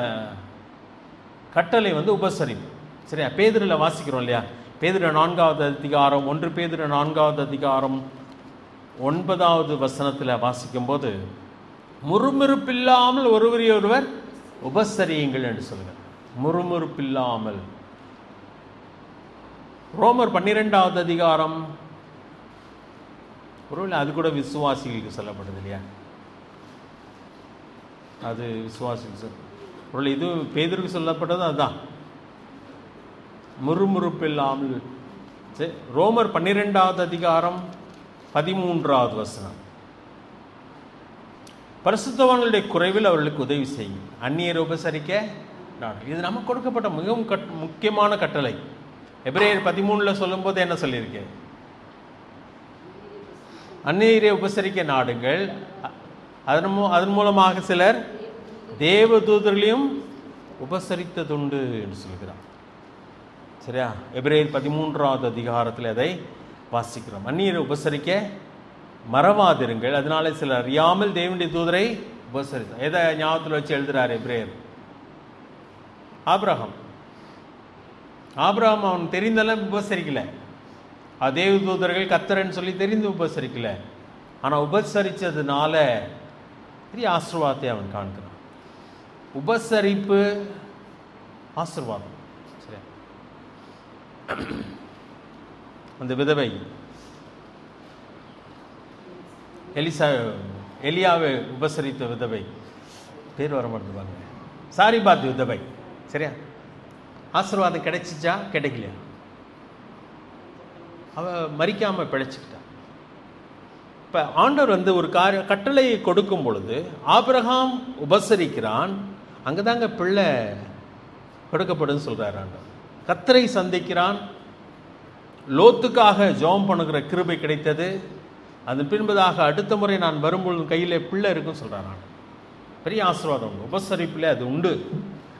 கட்டளை உபசரிப்பு. சரியா? பேதுருல வாசிக்கிறோம் இல்லையா? பேதுரு 4வது அதிகாரம், 1 பேதுரு 4வது அதிகாரம் 9வது வசனத்தில் வாசிக்கும் போது, முறுமுறுப்பில்லாமல் ஒருவரையொருவர் உபசரியுங்கள் என்று சொல்லுங்கள். முறுமுறுப்பில்லாமல். ரோமர் 12வது அதிகாரம், ஒருவேளை அது கூட விசுவாசிகளுக்கு சொல்லப்படுது இல்லையா? அது விசுவாசிகள் ஒருவேளை இது பேதுருக்கு சொல்லப்பட்டது அதுதான், முறுமுறுப்பில்லாமல். சரி, ரோமர் 12வது அதிகாரம் 13வது வசனம், பரிசுத்தவான்களுடைய குறைவில் அவர்களுக்கு உதவி செய்யும், அந்நியரை உபசரிக்க நாடு. இது நமக்கு கொடுக்கப்பட்ட மிகவும் முக்கியமான கட்டளை. எபிரேயர் 13 சொல்லும் போது என்ன சொல்லியிருக்கேன்? அந்நியரை உபசரிக்க நாடுங்கள், அதன் மூலமாக சிலர் தேவதூதர்களையும் உபசரித்ததுண்டு என்று சொல்கிறார். சரியா? எபிரேயர் 13வது அதிகாரத்தில் அதை வாசிக்கிறோம். அந்நியரை உபசரிக்க மறவாதிருங்கள், அதனால சிலர் அறியாமல் தேவனுடைய தூதரை உபசரித்தார். எதை ஞாபகத்தில் வச்சு எழுதுறார் எபிரேயர்? ஆபிரகாம் அவன் தெரிந்தெல்லாம் உபசரிக்கல. தேவ தூதர்கள் கர்த்தர்ன்னு சொல்லி தெரிந்து உபசரிக்கல. ஆனால் உபசரித்ததுனால பெரிய ஆசீர்வாதத்தை அவன் காண்கிறான். உபசரிப்பு ஆசீர்வாதம். சரி, அந்த விதவை எலியாவை உபசரித்த விதவை, பேர் வர மாட்டேங்குவாங்க, சாரிபாத் விதவை. சரியா? ஆசீர்வாதம் கிடைச்சிச்சா கிடைக்கலையா? அவ மறிக்காம பிழைச்சிக்கிட்டா. இப்போ ஆண்டவர் ஒரு கட்டளையை கொடுக்கும் பொழுது ஆபிரகாம் உபசரிக்கிறான், அங்கதாங்க பிள்ளை கொடுக்கப்படுன்னு சொல்றாரு ஆண்டவர். கர்த்தரை சந்திக்கிறான், லோத்துக்காக ஜெபம் பண்ணுகிற கிருபை கிடைத்தது. அதன் பின்பதாக அடுத்த முறை நான் வரும்பொழுது கையில் பிள்ளை இருக்குன்னு சொல்றாரு ஆண்டவர். பெரிய ஆசீர்வாதம் உண்டு, உபசரிப்பில் அது உண்டு.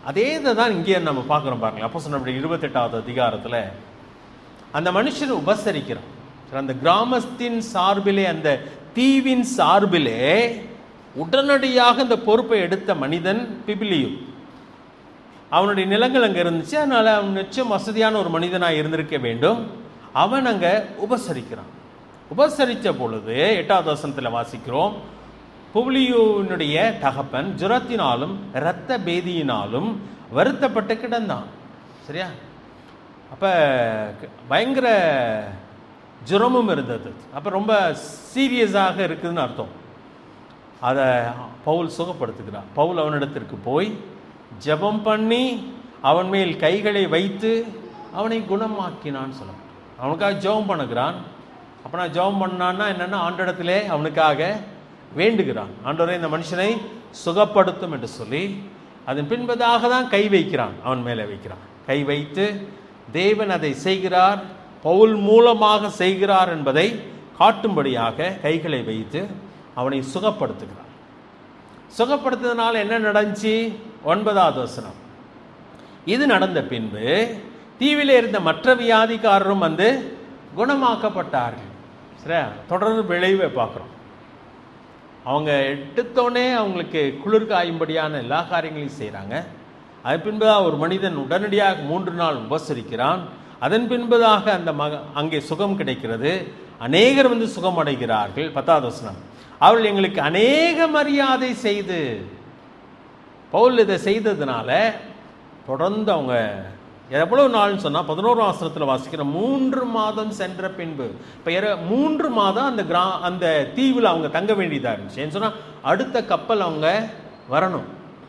அதே இதை தான் இங்கே நம்ம பார்க்குறோம் பாருங்களேன். அப்போஸ்தலர் 28வது அதிகாரத்தில் அந்த மனுஷன் உபசரிக்கிறான். அந்த கிராமத்தின் சார்பிலே, அந்த தீவின் சார்பிலே உடனடியாக இந்த பொறுப்பை எடுத்த மனிதன் பிபிலியு. அவனுடைய நிலங்கள் அங்கே இருந்துச்சு, அதனால் அவன் நிச்சயம் வசதியான ஒரு மனிதனாக இருந்திருக்க வேண்டும். அவன் அங்கே உபசரிக்கிறான். உபசரித்த பொழுது 8வது வசனத்தில் வாசிக்கிறோம், புபிலியுனுடைய தகப்பன் ஜுரத்தினாலும் இரத்த பேதியினாலும் வருத்தப்பட்டு கிடந்தான். சரியா? அப்போ பயங்கர ஜுரமும் இருந்தது. அப்போ ரொம்ப சீரியஸாக இருக்குதுன்னு அர்த்தம். அதை பவுல் சுகப்படுத்துகிறான். பவுல் அவனிடத்திற்கு போய் ஜெபம் பண்ணி அவன் மேல் கைகளை வைத்து அவனை குணமாக்கினான்னு சொல்லணும். அவனுக்காக ஜெபம் பண்ணுகிறான். அப்போ நான் ஜெபம் பண்ணான்னா என்னென்னா, ஆண்டவரிடத்திலே அவனுக்காக வேண்டுகிறான், ஆண்டவரே இந்த மனுஷனை சுகப்படுத்தும் என்று சொல்லி. அதன் பின்பதாக தான் கை வைக்கிறான், அவன் மேலே வைக்கிறான். கை வைத்து தேவன் அதை செய்கிறார், பவுல் மூலமாக செய்கிறார் என்பதை காட்டும்படியாக கைகளை வைத்து அவனை சுகப்படுத்துகிறான். சுகப்படுத்துறதுனால என்ன நடந்துச்சு? 9வது வசனம். இது நடந்த பின்பு தீவிலே இருந்த மற்ற வியாதிக்காரரும் வந்து குணமாக்கப்பட்டார்கள். சரியா? தொடர்ந்து விளைவை பார்க்குறோம். அவங்க எடுத்தோடனே அவங்களுக்கு குளிர் காயும்படியான எல்லா காரியங்களையும் செய்கிறாங்க. அதன் பின்பதாக ஒரு மனிதன் உடனடியாக 3 நாள் உபசரிக்கிறான். அதன் பின்பதாக அந்த அங்கே சுகம் கிடைக்கிறது. அநேகர் வந்து சுகம் அடைகிறார்கள். 10வது வசனம். அவர்கள் எங்களுக்கு அநேக மரியாதை செய்து, பவுல் இதை செய்ததுனால தொடர்ந்து அவங்க எவ்வளவு நாள்னு சொன்னால் 11ஆம் வசனத்தில் வாசிக்கிற 3 மாதம் சென்ற பின்பு. இப்போ 3 மாதம் அந்த தீவில் அவங்க தங்க வேண்டியதாக இருந்துச்சு. ஏன்னு சொன்னால் அடுத்த கப்பல் அவங்க வரணும்.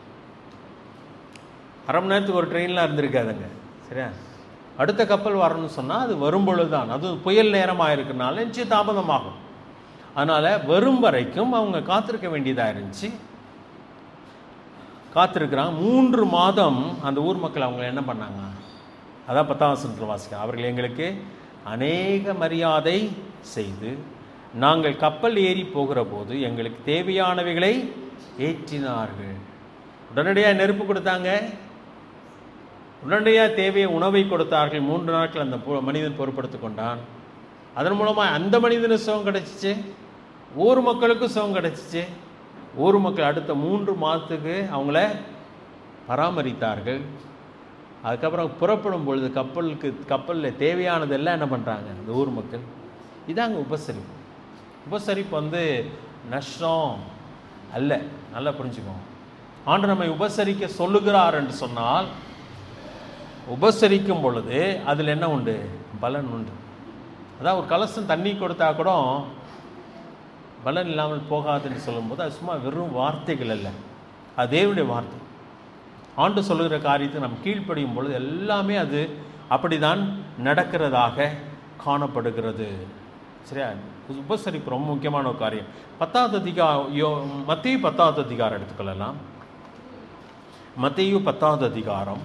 அரை மணி நேரத்துக்கு ஒரு ட்ரெயின்லாம் இருந்திருக்காதுங்க. சரியா? அடுத்த கப்பல் வரணும்னு சொன்னால் அது வரும்பொழுது தான், அது புயல் நேரமாக இருக்கிறனால நிச்சயம் தாமதமாகும். அதனால் வரும் வரைக்கும் அவங்க காத்திருக்க வேண்டியதாக இருந்துச்சு. காத்திருக்கிறாங்க 3 மாதம். அந்த ஊர் மக்கள் அவங்க என்ன பண்ணாங்க? அதான் 10ஆம் வசனத்தில் வாசிக்க, அவர்கள் எங்களுக்கு அநேக மரியாதை செய்து நாங்கள் கப்பல் ஏறி போகிற போது எங்களுக்கு தேவையானவைகளை ஏற்றினார்கள். உடனடியாக நெருப்பு கொடுத்தாங்க, உடனடியாக தேவையை உணவை கொடுத்தார்கள். 3 நாட்கள் அந்த மனிதன் பொறுப்படுத்தி கொண்டான். அதன் மூலமாக அந்த மனிதனுக்கு சுகம் கிடைச்சிச்சு, ஊர் மக்களுக்கும் சுகம் கிடைச்சிச்சு. ஊர் மக்கள் அடுத்த 3 மாதத்துக்கு அவங்கள பராமரித்தார்கள். அதுக்கப்புறம் புறப்படும் பொழுது கப்பலில் தேவையானதெல்லாம் என்ன பண்ணுறாங்க இந்த ஊர் மக்கள். இதாங்க உபசரிப்பு. உபசரிப்பு வந்து நஷ்டம் அல்ல, நல்லா புரிஞ்சுக்கோங்க. ஆண்டு நம்மை உபசரிக்க சொல்லுகிறார் என்று சொன்னால், உபசரிக்கும் பொழுது அதில் என்ன உண்டு? பலன் உண்டு. அதான் ஒரு கலசம் தண்ணி கொடுத்தா கூட பலன் இல்லாமல் போகாதுன்னு சொல்லும்போது அது சும்மா வெறும் வார்த்தைகள் அல்ல, அது தேவனுடைய வார்த்தை. ஆண்டு சொல்லுகிற காரியத்தை நம்ம கீழ்ப்படியும் பொழுது எல்லாமே அது அப்படிதான் நடக்கிறதாக காணப்படுகிறது. சரியா? உபசரிப்பு ரொம்ப முக்கியமான ஒரு காரியம். 10வது அதிகாரம், மத்தேயு 10வது அதிகாரம் எடுத்துக்கொள்ளலாம். மத்தேயு 10வது அதிகாரம்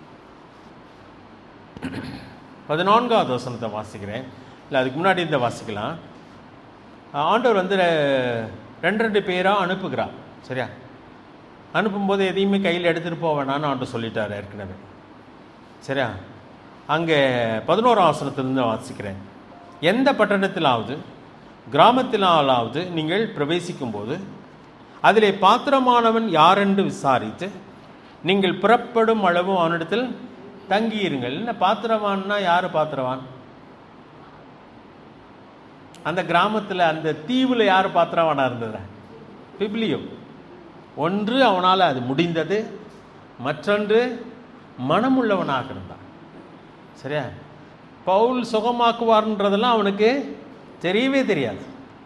14வது வசனத்தை வாசிக்கிறேன். இல்லை அதுக்கு முன்னாடி இந்த வாசிக்கலாம். ஆண்டவர் வந்து 2 பேராக அனுப்புகிறார். சரியா? அனுப்பும்போது எதையுமே கையில் எடுத்துகிட்டு போக வேணான்னு ஆண்டவர் சொல்லிட்டார் ஏற்கனவே. சரியா? அங்கே 11ஆம் வசனத்திலிருந்து வாசிக்கிறேன். எந்த பட்டணத்திலாவது கிராமத்திலாவது நீங்கள் பிரவேசிக்கும் போது அதிலே பாத்திரமானவன் யாரென்று விசாரித்து நீங்கள் புறப்படும் அளவு அவனிடத்தில் தங்கியிருங்கள். என்ன பாத்திரவான்னா யார் பாத்திரவான்? அந்த கிராமத்தில் அந்த தீவில் யார் பாத்திரவானா இருந்தது? பிபிலியோ. ஒன்று அவனால் அது முடிந்தது, மற்றொன்று மனமுள்ளவனாக இருந்தான். சரியா? பவுல் சுகமாக்குவார்ன்றதெல்லாம் அவனுக்கு தெரியவே தெரியாது.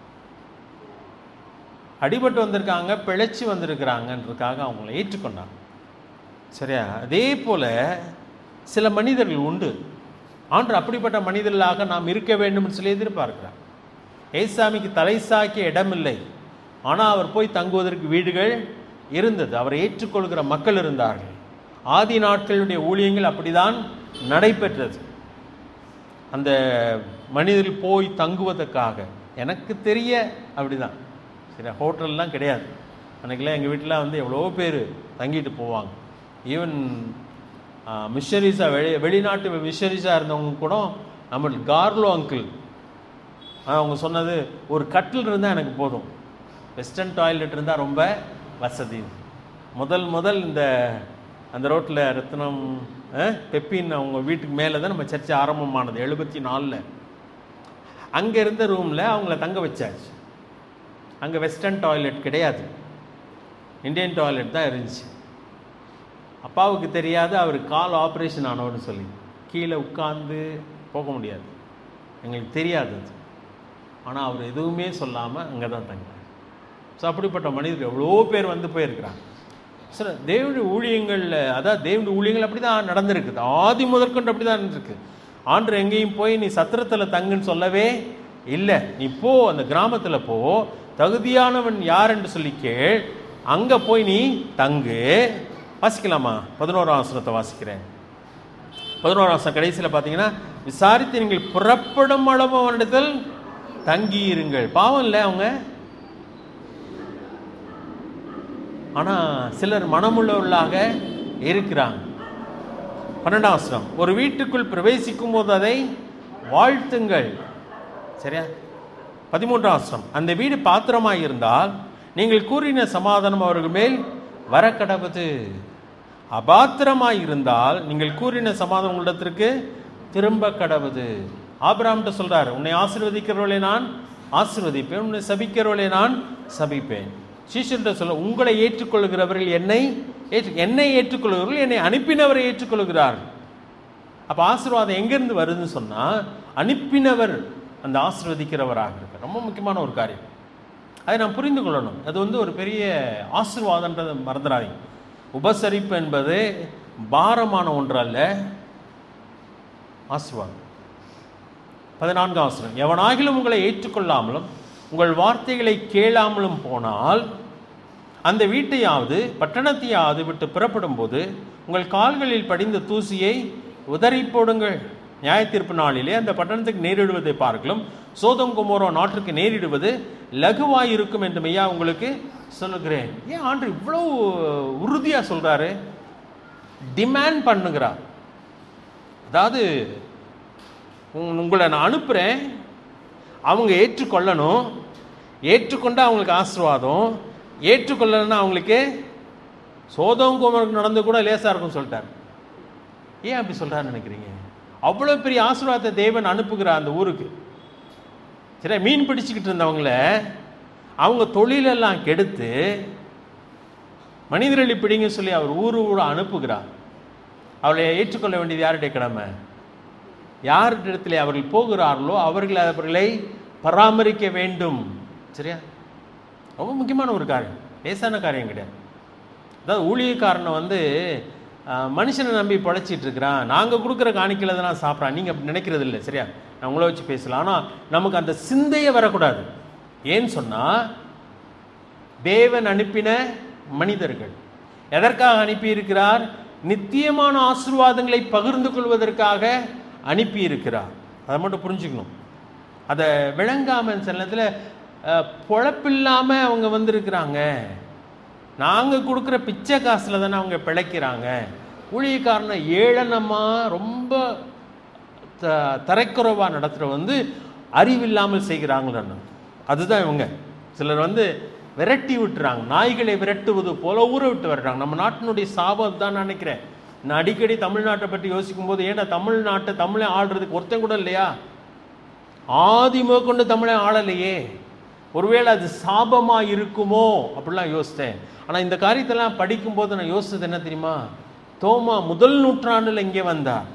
அடிபட்டு வந்திருக்காங்க, பிழைச்சி வந்திருக்கிறாங்கன்றதுக்காக அவங்கள ஏற்றுக்கொண்டாங்க. சரியா? அதே போல் சில மனிதர்கள் உண்டு. ஆண்டு அப்படிப்பட்ட மனிதர்களாக நாம் இருக்க வேண்டும் சொல்லி எதிர்பார்க்கிறார். ஏசாமிக்கு தலை சாய்க்க இடமில்லை, ஆனால் அவர் போய் தங்குவதற்கு வீடுகள் இருந்தது. அவரை ஏற்றுக்கொள்கிற மக்கள் இருந்தார்கள். ஆதி நாட்களுடைய ஊழியங்கள் அப்படிதான் நடைபெற்றது. அந்த மனிதர்கள் போய் தங்குவதற்காக எனக்கு தெரிய அப்படிதான். சரி, ஹோட்டல்லாம் கிடையாது. அன்றைக்கெல்லாம் எங்கள் வீட்டில் வந்து எவ்வளோ பேர் தங்கிட்டு போவாங்க. ஈவன் மிஷனரிஸாக வெளிநாட்டு மிஷனரிஸாக இருந்தவங்க கூட நம்மளுக்கு கார்லோ அங்கிள் அவங்க சொன்னது, ஒரு கட்டில் இருந்தால் எனக்கு போதும், வெஸ்டர்ன் டாய்லெட் இருந்தால் ரொம்ப வசதி. முதல் இந்த அந்த ரோட்டில் ரத்னம் பெப்பின் அவங்க வீட்டுக்கு மேலே தான் நம்ம சர்ச்சை ஆரம்பமானது 74. அங்கே இருந்த ரூமில் அவங்கள தங்க வச்சாச்சு. அங்கே வெஸ்டர்ன் டாய்லெட் கிடையாது, இந்தியன் டாய்லெட் தான் இருந்துச்சு. அப்பாவுக்கு தெரியாது, அவர் கால் ஆப்ரேஷன் ஆனவர்னு சொல்லி கீழே உட்கார்ந்து போக முடியாது, எங்களுக்கு தெரியாது அது. ஆனால் அவர் எதுவுமே சொல்லாமல் அங்கே தான் தங்கினார். ஸோ அப்படிப்பட்ட மனிதர்கள் எவ்வளோ பேர் வந்து போயிருக்கிறாங்க. சார் தேவனுடைய ஊழியங்களில், அதான் தேவனுடைய ஊழியங்கள் அப்படி தான் நடந்திருக்குது, ஆதி முதற்கொண்டு அப்படி தான் இருந்திருக்கு. ஆண்டு எங்கேயும் போய் நீ சத்திரத்தில் தங்குன்னு சொல்லவே இல்லை. நீ போ, அந்த கிராமத்தில் போ, தகுதியானவன் யார் என்று சொல்லி கேள், அங்கே போய் நீ தங்கு. வாசிக்கலாமா? 11ஆம் வசனத்தை வாசிக்கிறேன். 11ஆம் வசனம் கடைசியில் பார்த்தீங்கன்னா, விசாரித்து நீங்கள் புறப்படும் அளவு அவனிடத்தில் தங்கி இருங்கள். பாவம் இல்லை அவங்க, ஆனால் சிலர் மனமுள்ளவர்களாக இருக்கிறாங்க. 12ஆம் வசனம், ஒரு வீட்டுக்குள் பிரவேசிக்கும் போது அதை வாழ்த்துங்கள். சரியா? 13ஆம் வசனம், அந்த வீடு பாத்திரமாய் இருந்தால் நீங்கள் கூறின சமாதானம் அவர்கள் மேல் வரக்கடவது. அபாத்திரமாய் இருந்தால் நீங்கள் கூறின சமாதானம் உங்களிடத்திற்கு திரும்ப கடவுது. ஆபிரகாம்கிட்ட சொல்றாரு, உன்னை ஆசீர்வதிக்கிறவர்களை நான் ஆசீர்வதிப்பேன், உன்னை சபிக்கிறவர்களை நான் சபிப்பேன். சீஷர்கிட்ட சொல்ல, உங்களை ஏற்றுக்கொள்கிறவர்கள் என்னை ஏற்றுக்கொள்கிறவர்கள் என்னை அனுப்பினவரை ஏற்றுக்கொள்கிறார்கள். அப்போ ஆசீர்வாதம் எங்கேருந்து வருதுன்னு சொன்னால், அனுப்பினவர் அந்த ஆசீர்வதிக்கிறவராக இருக்கு. ரொம்ப முக்கியமான ஒரு காரியம், அதை நாம் புரிந்து கொள்ளணும். அது வந்து ஒரு பெரிய ஆசீர்வாதன்றதை மறந்துடாதீங்க. உபசரிப்பு என்பது பாரமான ஒன்று அல்ல, ஆசீர்வாதம். 14ஆம் வசனம், எவனாகிலும் உங்களை ஏற்றுக்கொள்ளாமலும் உங்கள் வார்த்தைகளை கேளாமலும் போனால் அந்த வீட்டையாவது பட்டணத்தையாவது விட்டு புறப்படும் போது உங்கள் கால்களில் படிந்த தூசியை உதறி போடுங்கள். நியாய தீர்ப்பு நாளிலே அந்த பட்டணத்துக்கு நேரிடுவதை பார்க்கலாம் சோதோம் கொமோரா நாட்டுக்கு நேரிடுவது லகுவாய் இருக்கும் என்று மெய்யா உங்களுக்கு சொல்லுகிறேன். ஏன் ஆண்டு இவ்வளோ உறுதியா சொல்றாரு? டிமாண்ட் பண்ணுகிறார். அதாவது உங்களை நான் அனுப்புறேன், அவங்க ஏற்றுக்கொள்ளணும், ஏற்றுக்கொண்டா அவங்களுக்கு ஆசீர்வாதம், ஏற்றுக்கொள்ளலைன்னா அவங்களுக்கு சோதோம் கொமோராவுக்கு நடந்து கூட லேசா இருக்கும் சொல்லிட்டார். ஏன் அப்படி சொல்றாருன்னு நினைக்கிறீங்க? அவ்வளோ பெரிய ஆசீர்வாதத்தை தேவன் அனுப்புகிறார் அந்த ஊருக்கு. சரி, மீன் பிடிச்சிக்கிட்டு இருந்தவங்கள அவங்க தொழிலெல்லாம் கெடுத்து மனிதர்களை பிடிங்க சொல்லி அவர் ஊரோட அனுப்புகிறார். அவளை ஏற்றுக்கொள்ள வேண்டியது யாருடைய கடமை? யாரிடத்தில் அவர்கள் போகிறார்களோ அவர்களை பராமரிக்க வேண்டும். சரியா? ரொம்ப முக்கியமான ஒரு காரியம், லேசான காரியம் கிடையாது. அதாவது ஊழியக்காரனை வந்து மனுஷனை நம்பி பழைச்சிட்டு இருக்கிறான், நாங்கள் கொடுக்குற காணிக்கையில் தான் சாப்பிட்றான், நீங்கள் அப்படி நினைக்கிறது இல்லை. சரியா? நான் உங்களை வச்சு பேசலாம். ஆனால் நமக்கு அந்த சிந்தையே வரக்கூடாது. ஏன்னு சொன்னால், தேவன் அனுப்பின மனிதர்கள் எதற்காக அனுப்பியிருக்கிறார்? நித்தியமான ஆசீர்வாதங்களை பகிர்ந்து கொள்வதற்காக அனுப்பியிருக்கிறார். அதை மட்டும் புரிஞ்சுக்கணும். அதை விளங்காமல் சில நேரத்தில் பொழப்பில்லாமல் அவங்க வந்திருக்கிறாங்க. நாங்கள் கொடுக்குற பிச்சை காசில் தானே அவங்க பிழைக்கிறாங்க. ஊழியக்காரனை ஏளனமாக ரொம்ப தரைக்குறைவாக நடத்துகிற வந்து அறிவில்லாமல் செய்கிறாங்களான்னு, அதுதான் இவங்க. சிலர் வந்து விரட்டி விட்டுறாங்க, நாய்களை விரட்டுவது போல ஊற விட்டு வர்றாங்க. நம்ம நாட்டினுடைய சாபம் தான் நினைக்கிறேன். நான் அடிக்கடி தமிழ்நாட்டை பற்றி யோசிக்கும் போது, ஏன்னா தமிழை ஆடுறதுக்கு ஒருத்தன் கூட இல்லையா? ஆதிமுக கொண்டு தமிழை ஆளலையே, ஒருவேளை அது சாபமாக இருக்குமோ அப்படிலாம் யோசித்தேன். ஆனால் இந்த காரியத்தெல்லாம் படிக்கும்போது நான் யோசித்தது என்ன தெரியுமா? தோமா முதல் நூற்றாண்டில் இங்கே வந்தார்.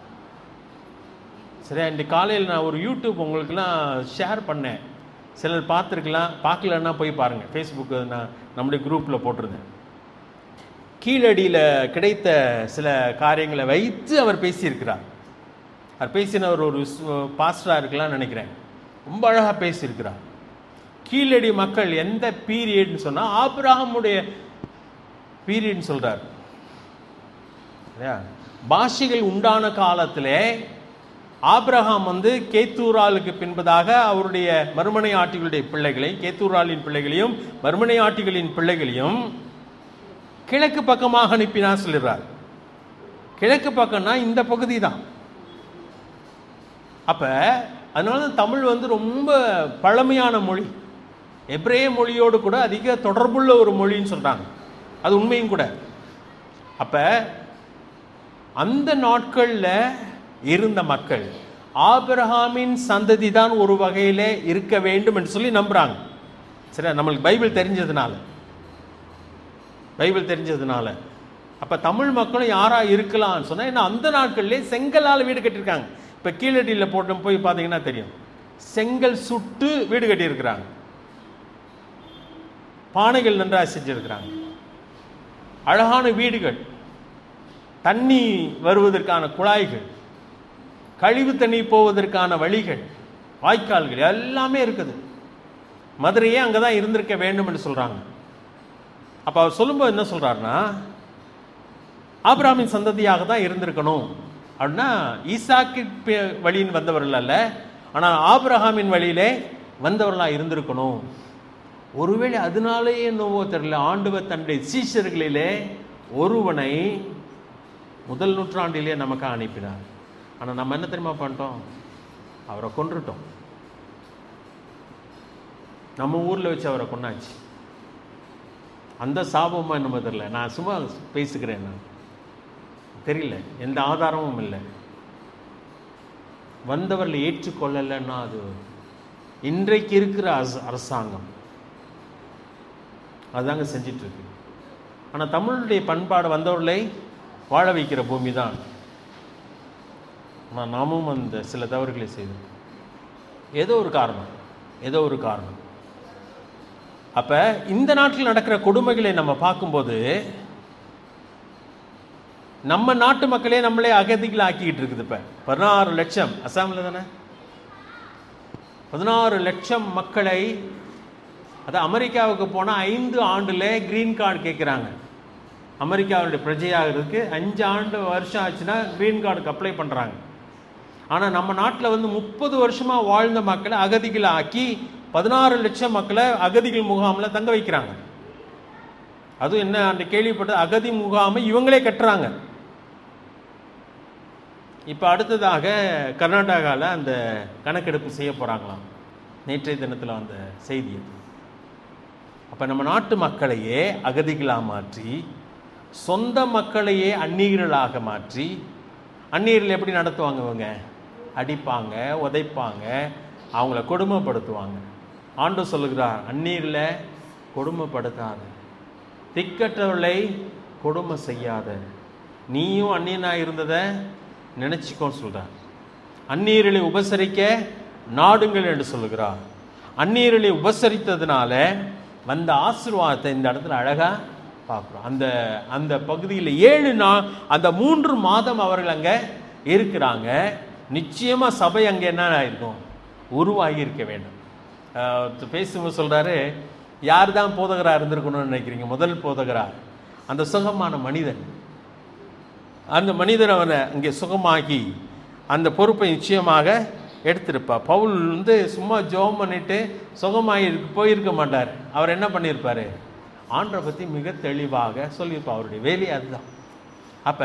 சரியா? இன்றைக்கு காலையில் நான் ஒரு யூடியூப் உங்களுக்கெல்லாம் ஷேர் பண்ணேன், சிலர் பார்த்துருக்கலாம், பார்க்கலன்னா போய் பாருங்கள். ஃபேஸ்புக்கு நான் நம்முடைய குரூப்பில் போட்டிருந்தேன். கீழடியில் கிடைத்த சில காரியங்களை வைத்து அவர் பேசியிருக்கிறார். அவர் பேசினவர் ஒரு பாஸ்டராக இருக்கலாம்னு நினைக்கிறேன். ரொம்ப அழகாக பேசியிருக்கிறார். கீழடி மக்கள் எந்த பீரியட்னு சொன்னால் ஆபிரகாமுடைய பீரியட்னு சொல்கிறார். பாஷைகள் உண்டான காலத்திலே ஆபிரகாம் வந்து கேத்தூராலுக்கு பின்பதாக அவருடைய மறுமனை ஆட்டிகளுடைய பிள்ளைகளையும், கேத்தூராலின் பிள்ளைகளையும் மறுமனை ஆட்டிகளின் பிள்ளைகளையும் கிழக்கு பக்கமாக அனுப்பினார் சொல்லிடுறார். கிழக்கு பக்கம்னா இந்த பகுதி தான். அப்ப அதனால தமிழ் வந்து ரொம்ப பழமையான மொழி, எபிரேய மொழியோடு கூட அதிக தொடர்புள்ள ஒரு மொழின்னு சொல்றாங்க. அது உண்மையும் கூட. அப்ப அந்த நாட்கள்ல இருந்த மக்கள் ஆபிரகாமின் சந்ததி தான் ஒரு வகையிலே இருக்க வேண்டும் என்று சொல்லி நம்புறாங்க. சரி, நம்மளுக்கு பைபிள் தெரிஞ்சதுனால அப்ப தமிழ் மக்களும் யாரா இருக்கலாம்னு சொன்னா, ஏன்னா அந்த நாட்கள்லேயே செங்கலால் வீடு கட்டியிருக்காங்க. இப்ப கீழடியில் போட்டு போய் பார்த்தீங்கன்னா தெரியும், செங்கல் சுட்டு வீடு கட்டியிருக்கிறாங்க. பானைகள் நன்றாக செஞ்சிருக்கிறாங்க, அழகான வீடுகள், தண்ணி வருவதற்கான குழாய்கள், கழிவு தண்ணி போவதற்கான வழிகள், வாய்க்கால்கள் எல்லாமே இருக்குது. மதுரையே அங்கதான் இருந்திருக்க வேண்டும் என்று சொல்றாங்க. அப்ப அவர் சொல்லும்போது என்ன சொல்றாருன்னா, ஆபிரகாமின் சந்ததியாக தான் இருந்திருக்கணும் அப்படின்னா, ஈசாக்கு வழியின் வந்தவர்கள் அல்ல, ஆனால் ஆபிரகாமின் வழியிலே வந்தவர்களா இருந்திருக்கணும். ஒருவேளை அதனாலேயே என்னவோ தெரியல, ஆண்டவர் தன்னுடைய சீஷர்களிலே ஒருவனை முதல் நூற்றாண்டிலே நமக்கு அனுப்பினார். ஆனால் நம்ம என்ன தெரியுமா பண்ணிட்டோம்? அவரை கொன்றுட்டோம். நம்ம ஊரில் வச்சு அவரை கொண்டாச்சு. அந்த சாபமா என்னமோ தெரியல, நான் சும்மா பேசுகிறேன், நான் தெரியல, எந்த ஆதாரமும் இல்லை. வந்தவர்களை ஏற்றுக்கொள்ளலைன்னா அது இன்றைக்கு இருக்கிற அரசாங்கம் அதுதாங்க செஞ்சிட்டு இருக்கு. ஆனால் தமிழுடைய பண்பாடு வந்தவர்களை வாழ வைக்கிற பூமி தான். ஆனால் நாமும் அந்த சில தவறுகளை செய்தோம். ஏதோ ஒரு காரணம். அப்ப இந்த நாட்டில் நடக்கிற கொடுமைகளை நம்ம பார்க்கும்போது, நம்ம நாட்டு மக்களே நம்மளே அகதிகளை ஆக்கிக்கிட்டு இருக்குது. இப்ப 16 லட்சம் அசாமில் தானே 16 லட்சம் மக்களை, அது அமெரிக்காவுக்கு போனால் 5 ஆண்டுல கிரீன் கார்டு கேட்குறாங்க. அமெரிக்காவுடைய பிரஜையாகிறதுக்கு 5 வருஷம் ஆச்சுன்னா கிரீன் கார்டுக்கு அப்ளை பண்ணுறாங்க. ஆனால் நம்ம நாட்டில் வந்து 30 வருஷமா வாழ்ந்த மக்களை அகதிகளை ஆக்கி 16 லட்சம் மக்களை அகதிகள் முகாமில் தங்க வைக்கிறாங்க. அதுவும் என்ன அந்த கேள்விப்பட்ட அகதி முகாமை இவங்களே கட்டுறாங்க. இப்போ அடுத்ததாக கர்நாடகாவில் அந்த கணக்கெடுப்பு செய்ய போகிறாங்களாம். நேற்றைய தினத்தில் அந்த செய்தி. அப்போ நம்ம நாட்டு மக்களையே அகதிகளாக மாற்றி, சொந்த மக்களையே அந்நியர்களாக மாற்றி, அந்நியர்கள் எப்படி நடத்துவாங்க? இவங்க அடிப்பாங்க, உதைப்பாங்க, அவங்கள கொடுமைப்படுத்துவாங்க. ஆண்டு சொல்லுகிறார், அந்நியர்களை கொடுமைப்படுத்தாத, திக்கற்றவர்களை கொடுமை செய்யாத, நீயும் அந்நியனாக இருந்ததை நினைச்சுக்கோன்னு சொல்றார். அந்நியர்களை உபசரிக்க நாடுங்கள் என்று சொல்லுகிறார். அந்நியர்களை உபசரித்ததுனால வந்த ஆசீர்வாதத்தை இந்த இடத்துல அழகா பார்க்குறோம். அந்த அந்த பகுதியில் 7 நாள், அந்த 3 மாதம் அவர்கள் அங்கே இருக்கிறாங்க. நிச்சயமா சபை அங்கே என்ன ஆயிருக்கும்? உருவாகி இருக்க வேண்டும். பேசும்போது சொல்றாரு, யார் தான் போதகராக இருந்திருக்கணும்னு நினைக்கிறீங்க? முதல் போதகராக அந்த சுகமான மனிதன். அந்த மனிதர் அவனை அங்கே சுகமாகி அந்த பொறுப்பை நிச்சயமாக எடுத்திருப்பா. பவுல் வந்து சும்மா ஜெபம் பண்ணிட்டு சுகமாகி போயிருக்க மாட்டார். அவர் என்ன பண்ணியிருப்பாரு? ஆண்டவரை பற்றி மிக தெளிவாக சொல்லியிருப்பார். அவருடைய வேலையை அதுதான். அப்போ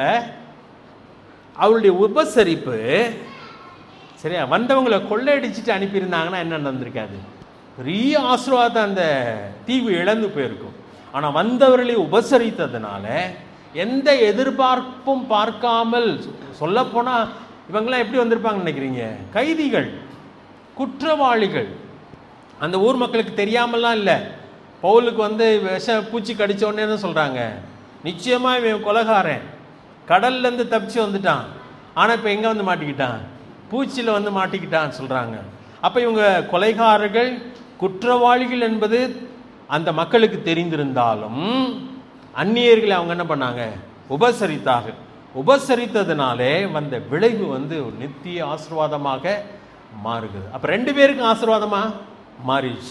அவருடைய உபசரிப்பு சரியா, வந்தவங்களை கொள்ளையடிச்சிட்டு அனுப்பியிருந்தாங்கன்னா என்ன நடந்திருக்காது? பெரிய ஆசீர்வாதம் அந்த தீவு இழந்து போயிருக்கும். ஆனால் வந்தவர்களை உபசரித்ததுனால எந்த எதிர்பார்ப்பும் பார்க்காமல், சொல்லப்போனால் இவங்கெல்லாம் எப்படி வந்திருப்பாங்கன்னு நினைக்கிறீங்க? கைதிகள், குற்றவாளிகள். அந்த ஊர் மக்களுக்கு தெரியாமலாம் இல்லை. பவுலுக்கு வந்து பூச்சி கடிச்ச உடனே தான் சொல்கிறாங்க, நிச்சயமாக இவன் கொலைகாரன், கடல்லேருந்து தப்பிச்சு வந்துட்டான், ஆனால் இப்போ எங்கே வந்து மாட்டிக்கிட்டான்? பூச்சியில் வந்து மாட்டிக்கிட்டான்னு சொல்கிறாங்க. அப்போ இவங்க கொலைகாரர்கள், குற்றவாளிகள் என்பது அந்த மக்களுக்கு தெரிந்திருந்தாலும் அந்நியர்களை அவங்க என்ன பண்ணாங்க? உபசரித்தார்கள். உபசரித்ததுனாலே வந்த விளைவு வந்து ஒரு நித்திய ஆசீர்வாதமாக மாறுகிறது. அப்போ 2 பேருக்கும் ஆசீர்வாதமாக மாறிடுச்சு.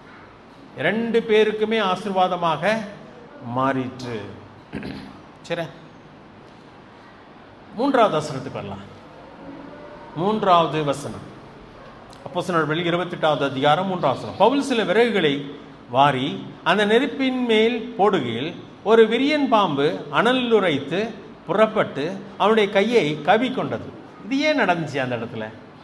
2 பேருக்குமே ஆசீர்வாதமாக மாறிற்று. சரி, 3வது வசனத்துக்கு வரலாம். 3வது வசனம் அப்போஸ்தலர் வெளி 28வது அதிகாரம் 3வது வசனம். பவுல் சில விறகுகளை வாரி அந்த நெருப்பின் மேல் போடுகையில் ஒரு விரியன் பாம்பு அனலில் உரைத்து புறப்பட்டு அவனுடைய கையை கவி கொண்டது. இது ஏன் நடந்துச்சு அந்த இடத்துல?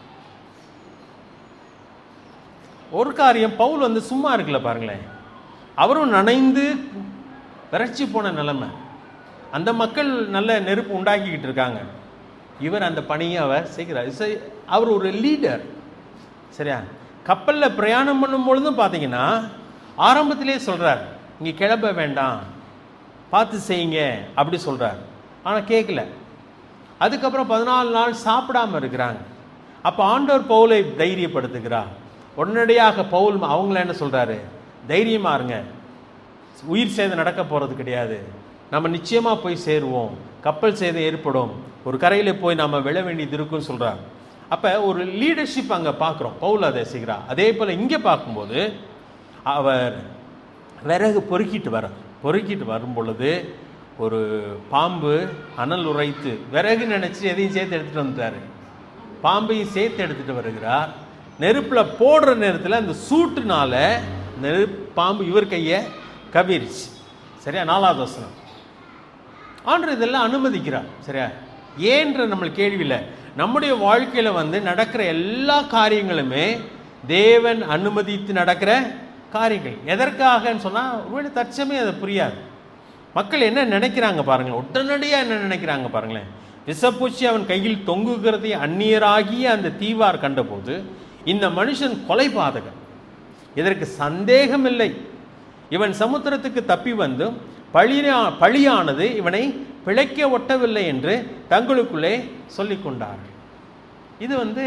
ஒரு காரியம், பவுல் வந்து சும்மா இருக்குல்ல பாருங்களேன், அவரும் நனைந்து வறட்சி போன நிலைமை, அந்த மக்கள் நல்ல நெருப்பு உண்டாக்கிக்கிட்டு இருக்காங்க, இவர் அந்த பணியை அவர் செய்கிறார். அவர் ஒரு லீடர். சரியா? கப்பலில் பிரயாணம் பண்ணும் பொழுதும் பார்த்தீங்கன்னா ஆரம்பத்திலே சொல்கிறார், இங்கே கிளம்ப வேண்டாம், பார்த்து செய்யுங்க அப்படி சொல்கிறார். ஆனால் கேட்கல. அதுக்கப்புறம் 14 நாள் சாப்பிடாமல் இருக்கிறாங்க. அப்போ ஆண்டவர் பவுலை தைரியப்படுத்துகிறார். உடனடியாக பவுல் அவங்கள என்ன சொல்கிறாரு, தைரியமாக இருங்க, உயிர் சேதம் நடக்க போகிறது கிடையாது, நம்ம நிச்சயமாக போய் சேருவோம், கப்பல் சேதம் ஏற்படும், ஒரு கரையில் போய் நம்ம விழ வேண்டியது இருக்குன்னு சொல்கிறார். அப்போ ஒரு லீடர்ஷிப் அங்கே பார்க்குறோம், பவுல் அதை செய்கிறார். அதே போல் இங்கே பார்க்கும்போது அவர் விறகு பொறுக்கிட்டு வரும் பொழுது ஒரு பாம்பு அனல் உரைத்து, விறகு நினச்சி எதையும் சேர்த்து எடுத்துகிட்டு வந்துட்டார், பாம்பையும் சேர்த்து எடுத்துகிட்டு வருகிறார். நெருப்பில் போடுற நேரத்தில் அந்த சூட்டுனால பாம்பு இவர் கையை கவிரிச்சு. சரியா? 4வது வசனம். ஆண்டவர் இதெல்லாம் அனுமதிக்கிறார். சரியா? ஏன்ற நம்மளுக்கு கேள்வி இல்லை. நம்முடைய வாழ்க்கையில் வந்து நடக்கிற எல்லா காரியங்களுமே தேவன் அனுமதித்து நடக்கிற காரியங்கள். எதற்காகன்னு சொன்னால் ஒருவேளை தற்சமே அதை புரியாது. மக்கள் என்ன நினைக்கிறாங்க பாருங்களேன், உடனடியாக என்ன நினைக்கிறாங்க பாருங்களேன். விஷப்பூச்சி அவன் கையில் தொங்குகிறதை அந்நியராகிய அந்த தீவார் கண்டபோது, இந்த மனுஷன் கொலைபாதகன், இதற்கு சந்தேகம் இல்லை, இவன் சமுத்திரத்துக்கு தப்பி வந்து பழியானது இவனை பிழைக்க ஒட்டவில்லை என்று தங்களுக்குள்ளே சொல்லிக் கொண்டார்கள். இது வந்து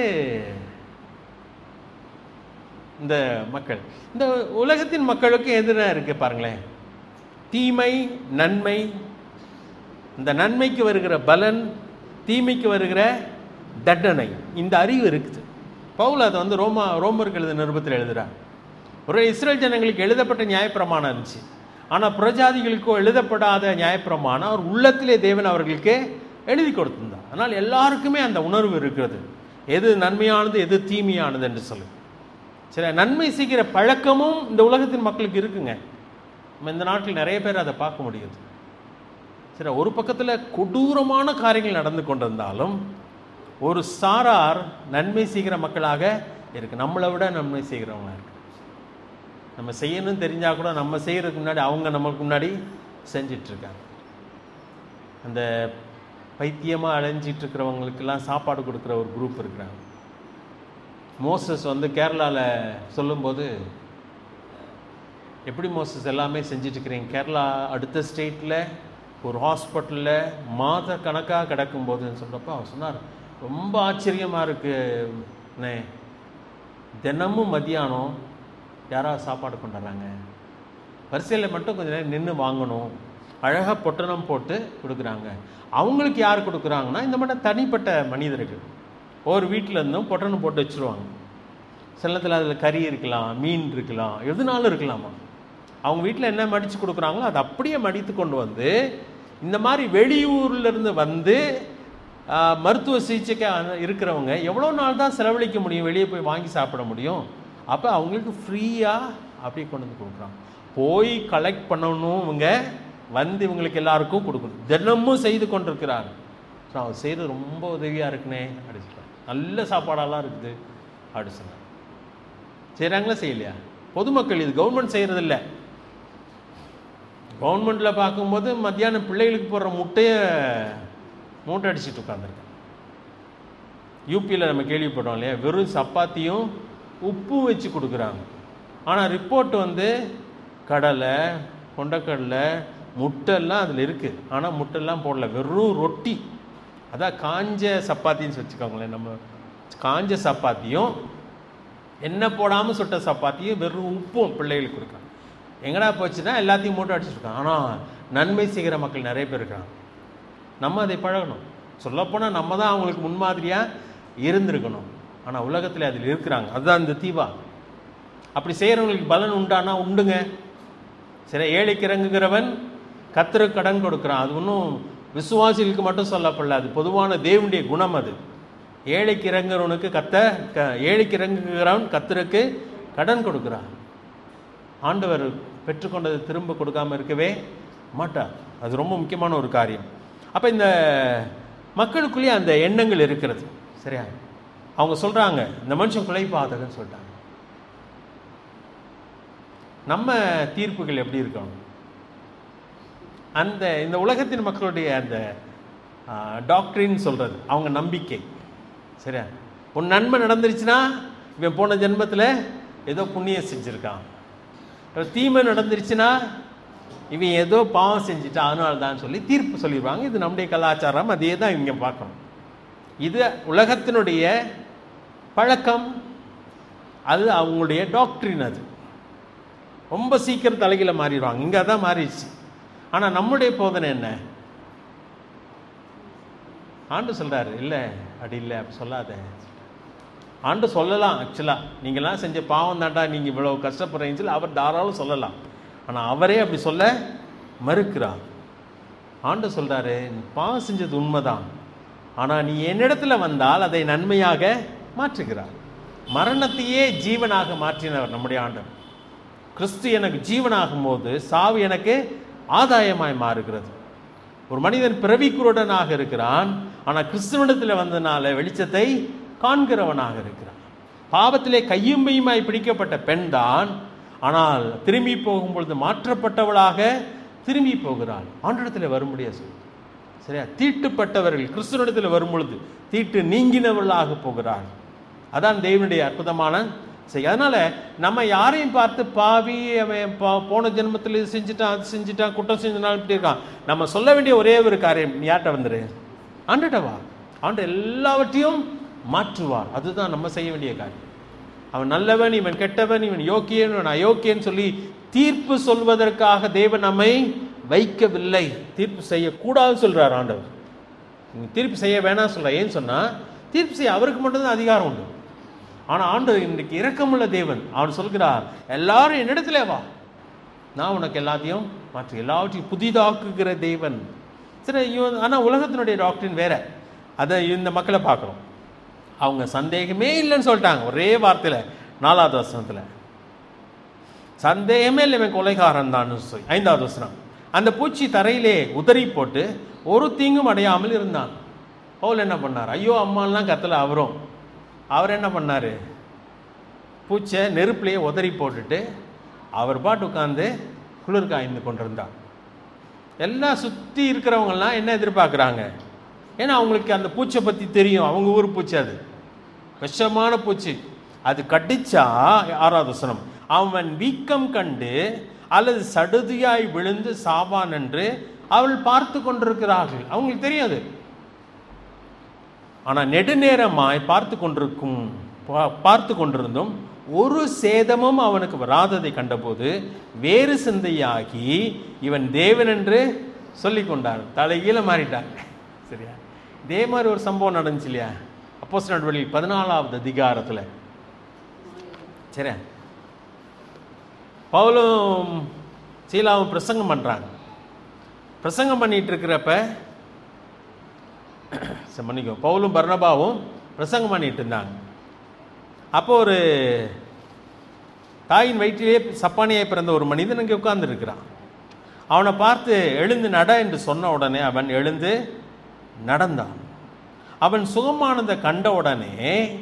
இந்த மக்கள், இந்த உலகத்தின் மக்களுக்கு எதிராக இருக்கு பாருங்களேன். தீமை நன்மை, இந்த நன்மைக்கு வருகிற பலன், தீமைக்கு வருகிற தண்டனை, இந்த அறிவு இருக்குது. பவுல் அதை வந்து ரோமருக்கு எழுத நிருபத்தில் எழுதுகிறார். ஒரு இஸ்ரேல் ஜனங்களுக்கு எழுதப்பட்ட நியாயப்பிரமாணம் இருந்துச்சு, ஆனால் புறஜாதிகளுக்கோ எழுதப்படாத நியாயப்பிரமாணம் அவர் உள்ளத்திலே தேவன் அவர்களுக்கு எழுதி கொடுத்திருந்தார். அதனால் எல்லாருக்குமே அந்த உணர்வு இருக்கிறது, எது நன்மையானது எது தீமையானது என்று சொல்லி. சரி, நன்மை செய்கிற பழக்கமும் இந்த உலகத்தின் மக்களுக்கு இருக்குங்க. நம்ம இந்த நாட்டில் நிறைய பேர் அதை பார்க்க முடியுது. சரி, ஒரு பக்கத்தில் கொடூரமான காரியங்கள் நடந்து கொண்டிருந்தாலும் ஒரு சாரார் நன்மை செய்கிற மக்களாக இருக்கு, நம்மளை விட நன்மை செய்கிறவங்களா இருக்கு. நம்ம செய்யணும்னு தெரிஞ்சால் கூட நம்ம செய்கிறதுக்கு முன்னாடி அவங்க நம்மளுக்கு முன்னாடி செஞ்சிட்ருக்காங்க. அந்த பைத்தியமாக அலைஞ்சிட்டு இருக்கிறவங்களுக்கெல்லாம் சாப்பாடு கொடுக்குற ஒரு குரூப் இருக்கிறாங்க. மோசஸ் வந்து கேரளாவில் சொல்லும்போது, எப்படி மோசஸ் எல்லாமே செஞ்சிட்ருக்கிறீங்க, கேரளா அடுத்த ஸ்டேட்டில் ஒரு ஹாஸ்பிட்டலில் மாத கணக்காக கிடக்கும்போதுன்னு சொல்கிறப்போ அவர் சொன்னார், ரொம்ப ஆச்சரியமாக இருக்குண்ணே, தினமும் மதியானம் யாராவது சாப்பாடு கொண்டாடுறாங்க, வரிசையில் மட்டும் கொஞ்சம் நேரம் நின்று வாங்கணும், அழகாக பொட்டணம் போட்டு கொடுக்குறாங்க. அவங்களுக்கு யார் கொடுக்குறாங்கன்னா இந்த மாதிரி தனிப்பட்ட மனிதர்கள் ஒரு வீட்டில் இருந்தும் பொட்டணம் போட்டு வச்சுருவாங்க. சில நேரத்தில் அதில் கறி இருக்கலாம், மீன் இருக்கலாம், எதுனாலும் இருக்கலாமா. அவங்க வீட்டில் என்ன மடித்து கொடுக்குறாங்களோ அதை அப்படியே மடித்து கொண்டு வந்து இந்த மாதிரி வெளியூர்லேருந்து வந்து மருத்துவ சிகிச்சைக்கு இருக்கிறவங்க எவ்வளோ நாள் தான் செலவழிக்க முடியும், வெளியே போய் வாங்கி சாப்பிட முடியும். அப்போ அவங்களுக்கு ஃப்ரீயாக அப்படி கொண்டு வந்து கொடுக்குறாங்க. போய் கலெக்ட் பண்ணணும், இவங்க வந்து இவங்களுக்கு எல்லாருக்கும் கொடுக்கணும், தினமும் செய்து கொண்டிருக்கிறார். ஸோ அவர் செய்கிறது ரொம்ப உதவியாக இருக்குனே அப்படி சொல்கிறார். நல்ல சாப்பாடெல்லாம் இருக்குது அப்படி சொன்னார். செய்கிறாங்களா செய்யலையா? பொதுமக்கள், இது கவர்மெண்ட் செய்கிறதில்ல. கவர்மெண்ட்டில் பார்க்கும்போது மத்தியானம் பிள்ளைகளுக்கு போடுற முட்டையை மூட்டை அடிச்சுட்டு உட்காந்துருக்கேன். யூபியில் நம்ம கேள்விப்பட்டோம் இல்லையா, வெறும் சப்பாத்தியும் உப்பு வச்சு கொடுக்குறாங்க. ஆனால் ரிப்போர்ட் வந்து கடலை, கொண்டக்கடலை, முட்டைலாம் அதில் இருக்குது. ஆனால் முட்டைலாம் போடல, வெறும் ரொட்டி, அதான் காஞ்ச சப்பாத்தின்னு வச்சுக்கோங்களேன். நம்ம காஞ்ச சப்பாத்தியும் எண்ணெய் போடாமல் சுட்ட சப்பாத்தியும் வெறும் உப்பும் பிள்ளைகளுக்கு கொடுக்குறாங்க. எங்கடா போச்சுன்னா எல்லாத்தையும் மூட்டை அடிச்சுருக்காங்க. ஆனால் நன்மை செய்கிற மக்கள் நிறைய பேர் இருக்காங்க. நம்ம அதை பழகணும். சொல்லப்போனால் நம்ம தான் அவங்களுக்கு முன்மாதிரியாக இருந்திருக்கணும். ஆனால் உலகத்தில் அதில் இருக்கிறாங்க. அதுதான் இந்த தீவா. அப்படி செய்கிறவங்களுக்கு பலன் உண்டானா உண்டுங்க. சரி, ஏழைக்கு இறங்குகிறவன் கர்த்தருக்கு கடன் கொடுக்குறான். அது ஒன்றும் விசுவாசிகளுக்கு மட்டும் சொல்லப்படல, அது பொதுவான தேவனுடைய குணம். அது ஏழைக்கு இறங்குறவனுக்கு ஏழைக்கு இறங்குகிறவன் கர்த்தருக்கு கடன் கொடுக்குறான். ஆண்டவர் பெற்றுக்கொண்டது திரும்ப கொடுக்காமல் இருக்கவே மாட்டார். அது ரொம்ப முக்கியமான ஒரு காரியம். அப்போ இந்த மக்களுக்குள்ளேயே அந்த எண்ணங்கள் இருக்கிறது. சரியா? அவங்க சொல்கிறாங்க இந்த மனுஷன் கொலைபாதகன்னு சொல்லிட்டாங்க. நம்ம தீர்ப்புகள் எப்படி இருக்கணும்? அந்த இந்த உலகத்தின் மக்களுடைய அந்த டாக்டரின்னு சொல்கிறது அவங்க நம்பிக்கை. சரியா? உன் நன்மை நடந்துருச்சுன்னா இவன் போன ஜென்மத்தில் ஏதோ புண்ணியம் செஞ்சுருக்கான், தீமை நடந்துருச்சுன்னா இவன் ஏதோ பாவம் செஞ்சுட்டா அதனால தான் சொல்லி தீர்ப்பு சொல்லிடுவாங்க. இது நம்முடைய கலாச்சாரம், அதே தான் இங்கே பார்க்கணும். இது உலகத்தினுடைய பழக்கம், அது அவங்களுடைய டாக்டரின். அது ரொம்ப சீக்கிரம் தலைகீழ மாறிடுவாங்க. இங்கே தான் மாறிடுச்சு. ஆனால் நம்முடைய போதனை என்ன? ஆண்டு சொல்கிறாரு, இல்லை அப்படி இல்லை, அப்படி சொல்லாத. ஆண்டு சொல்லலாம், ஆக்சுவலாக நீங்களாம் செஞ்ச பாவம் தாண்டா நீங்கள் இவ்வளோ கஷ்டப்படுறீங்கன்னு சொல்லி அவர் தாராளம் சொல்லலாம். ஆனால் அவரே அப்படி சொல்ல மறுக்கிறார். ஆண்டு சொல்கிறாரு, பாவம் செஞ்சது உண்மைதான், ஆனால் நீ என்னிடத்துல வந்தால் அதை நன்மையாக மாற்றுகிறார். மரணத்தையே ஜீவனாக மாற்றினவர் நம்முடைய ஆண்டவர். கிறிஸ்து எனக்கு ஜீவனாகும் போது சாவு எனக்கு ஆதாயமாய் மாறுகிறது. ஒரு மனிதன் பிறவிக்குருடனாக இருக்கிறான், ஆனால் கிறிஸ்துவனிடத்தில் வந்தனால வெளிச்சத்தை காண்கிறவனாக இருக்கிறான். பாவத்திலே கையும் மையுமாய் பிடிக்கப்பட்ட பெண் தான், ஆனால் திரும்பி போகும்பொழுது மாற்றப்பட்டவளாக திரும்பி போகிறாள். ஆண்டவரிடத்தில் வரும்படியா சொல்லு. சரியா? தீட்டுப்பட்டவர்கள் கிறிஸ்துவனிடத்தில் வரும்பொழுது தீட்டு நீங்கினவர்களாக போகிறாள். அதான் தேவனுடைய அற்புதமான செய்ய. அதனால நம்ம யாரையும் பார்த்து பாவி, அவன் போன ஜென்மத்தில் இது செஞ்சுட்டான், அது செஞ்சுட்டான், குற்றம் செஞ்சனாலும் இப்படி இருக்கான். நம்ம சொல்ல வேண்டிய ஒரே ஒரு காரியம், யார்கிட்ட வந்துரு, ஆண்டுட்டவா. ஆண்டு எல்லாவற்றையும் மாற்றுவார். அதுதான் நம்ம செய்ய வேண்டிய காரியம். அவன் நல்லவன், இவன் கெட்டவன், இவன் யோக்கியன், இவன் அயோக்கியன் சொல்லி தீர்ப்பு சொல்வதற்காக தேவன் நம்மை வைக்கவில்லை. தீர்ப்பு செய்யக்கூடாது சொல்றார் ஆண்டவர். தீர்ப்பு செய்ய வேணாம் சொல்ற. ஏன்னு சொன்னா தீர்ப்பு செய்ய அவருக்கு மட்டும்தான் அதிகாரம் உண்டு. ஆனால் ஆண்டவர் இன்றைக்கு இரக்கமுள்ள தேவன். அவன் சொல்கிறார், எல்லாரும் என்னிடத்துல வா, நான் உனக்கு எல்லாத்தையும் மாற்று, எல்லாவற்றையும் புதிதாக்குகிற தேவன். சரி, ஆனால் உலகத்தினுடைய டாக்டரின் வேற. அதை இந்த மக்களை பார்க்குறோம். அவங்க சந்தேகமே இல்லைன்னு சொல்லிட்டாங்க ஒரே வார்த்தையில். 4வது வசனத்தில் சந்தேகமே இல்லை, இவன் கொலைகாரன் தான் சொல்லி. 5வது வசனம், அந்த பூச்சி தரையிலே உதறி போட்டு ஒரு தீங்கும் அடையாமல் இருந்தான். பவுல் என்ன பண்ணார்? ஐயோ அம்மாலாம் கத்தலை. அவர் என்ன பண்ணார்? பூச்சை நெருப்புலையே உதறி போட்டுட்டு அவர் பாட்டு உட்காந்து குளிர் காய்ந்து கொண்டிருந்தார். எல்லாம் சுற்றி இருக்கிறவங்கெல்லாம் என்ன எதிர்பார்க்குறாங்க? ஏன்னா அவங்களுக்கு அந்த பூச்சை பற்றி தெரியும். அவங்க ஊர் பூச்சி, அது விஷமான பூச்சி. அது கடிச்சா 6வது வசனம், அவன் வீக்கம் கண்டு அல்லது சடுதியாய் விழுந்து சாவான் என்று அவள் பார்த்து கொண்டிருக்கிறார்கள். அவங்களுக்கு தெரியாது. ஆனால் நெடுநேரமாய் பார்த்து கொண்டிருந்தும் ஒரு சேதமும் அவனுக்கு வராததை கண்டபோது வேறு சிந்தையாகி இவன் தேவன் என்று சொல்லி கொண்டார். தலைகீழ மாறிட்டாங்க. சரியா? இதே மாதிரி ஒரு சம்பவம் நடந்துச்சு இல்லையா? அப்போஸ்தலர் நடவடிக்கைகள் 14வது அதிகாரத்தில். சரியா? பவுலும் சீலாவும் பிரசங்கம் பண்ணுறாங்க. பிரசங்கம் பண்ணிட்டு இருக்கிறப்ப பவுலும் பர்னபாவும் பிரசங்கம் பண்ணிட்டு இருந்தாங்க. அப்போ ஒரு தாயின் வயிற்றிலே சப்பானியாய் பிறந்த ஒரு மனிதன் அங்கே உட்கார்ந்து இருக்கிறான். அவனை பார்த்து எழுந்து நட என்று சொன்ன உடனே அவன் எழுந்து நடந்தான். அவன் சுகமானதை கண்ட உடனே,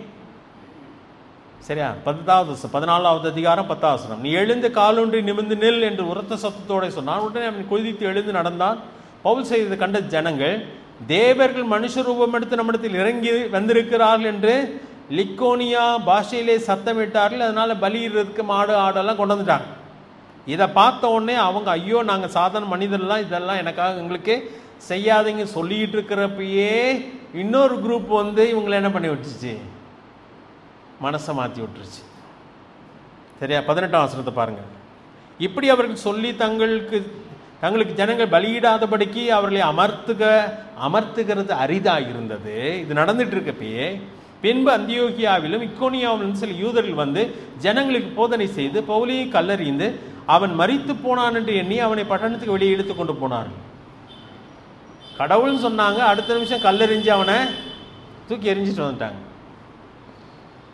சரியா, 14வது அதிகாரம் 10வது வசனம், நீ எழுந்து காலூன்றி நிமிர்ந்து நில் என்று உரத்த சத்தத்தோட சொன்னான். உடனே அவன் குதித்து எழுந்து நடந்தான். பவுல் செய்தது கண்ட ஜனங்கள், தேவர்கள் மனுஷ ரூபம் எடுத்து நம்மிடத்தில் இறங்கி வந்திருக்கிறார்கள் என்று லிக்கோனியா பாஷையிலே சத்தமிட்டார்கள். அதனால பலியிடுறதுக்கு மாடு ஆடெல்லாம் கொண்டு வந்துட்டாங்க. இதை பார்த்த உடனே அவங்க, ஐயோ நாங்கள் சாதாரண மனிதர்லாம் இதெல்லாம் எனக்காக எங்களுக்கு செய்யாதீங்க சொல்லிட்டு இருக்கிறப்பயே இன்னொரு குரூப் வந்து இவங்களை என்ன பண்ணி விட்டுருச்சு? மனசை மாற்றி விட்டுருச்சு. சரியா? 18ஆம் வசனத்தை பாருங்க. இப்படி அவர்கள் சொல்லி தங்களுக்கு ஜனங்கள் பலியிடாதபடிக்கு அவர்களை அமர்த்துகிறது அரிதாக இருந்தது. இது நடந்துட்டு இருக்கப்பயே பின்பு அந்தியோகியாவிலும் இக்கோனியாவிலும் சில யூதர்கள் வந்து ஜனங்களுக்கு போதனை செய்து பவுலை கல்லறிந்து அவன் மரித்து போனான் என்று எண்ணி அவனை பட்டணத்துக்கு வெளியே இழுத்து கொண்டு போனார்கள். கடவுள்னு சொன்னாங்க, அடுத்த நிமிஷம் கல்லெறிஞ்சு அவனை தூக்கி எறிஞ்சிட்டு வந்துட்டாங்க.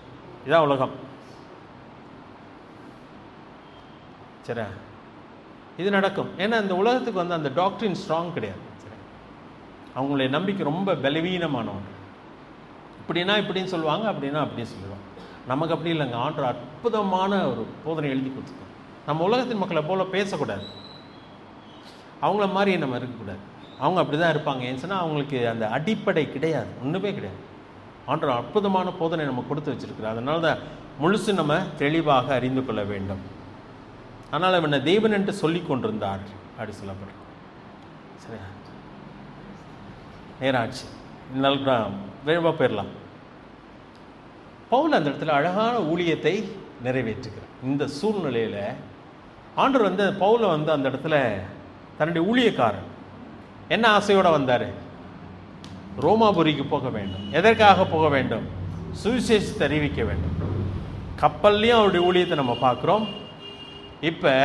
இதான் உலகம். சரி, இது நடக்கும். ஏன்னா இந்த உலகத்துக்கு வந்து அந்த டாக்டரின் ஸ்ட்ராங் கிடையாது. அவங்களுடைய நம்பிக்கை ரொம்ப பலவீனமானவங்க. இப்படின்னா இப்படின்னு சொல்லுவாங்க, அப்படின்னா அப்படின்னு சொல்லுவாங்க. நமக்கு அப்படி இல்லைங்க. ஆண்டவர் அற்புதமான ஒரு போதனை எழுதி கொடுத்துருக்கோம். நம்ம உலகத்தின் மக்களை போல பேசக்கூடாது, அவங்கள மாதிரி நம்ம இருக்கக்கூடாது. அவங்க அப்படி தான் இருப்பாங்க. ஏன்னு சொன்னால் அவங்களுக்கு அந்த அடிப்படை கிடையாது, ஒன்றுமே கிடையாது. ஆண்டவர் அற்புதமான போதனை நம்ம கொடுத்து வச்சிருக்கிறார். அதனால தான் முழுசு நம்ம தெளிவாக அறிந்து கொள்ள வேண்டும். ஆனால் அவனை தேவன் என்று சொல்லி கொண்டிருந்தார் அப்படி சொல்லப்படுற. சரியா, நேராட்சி இன்னும் வேகமாக போயிடலாம். பவுல் அந்த இடத்துல அழகான ஊழியத்தை நிறைவேற்றுகிறார். இந்த சூழ்நிலையில் ஆண்டவர் வந்து பவுலை வந்து அந்த இடத்துல தன்னுடைய ஊழியக்காரன் என்ன ஆசையோடு வந்தார்? ரோமாபுரிக்கு போக வேண்டும். எதற்காக போக வேண்டும்? சுவிசேஷத்தை அறிவிக்க வேண்டும். கப்பல்லையும் அவருடைய ஊழியத்தை நம்ம பார்க்குறோம். இப்போ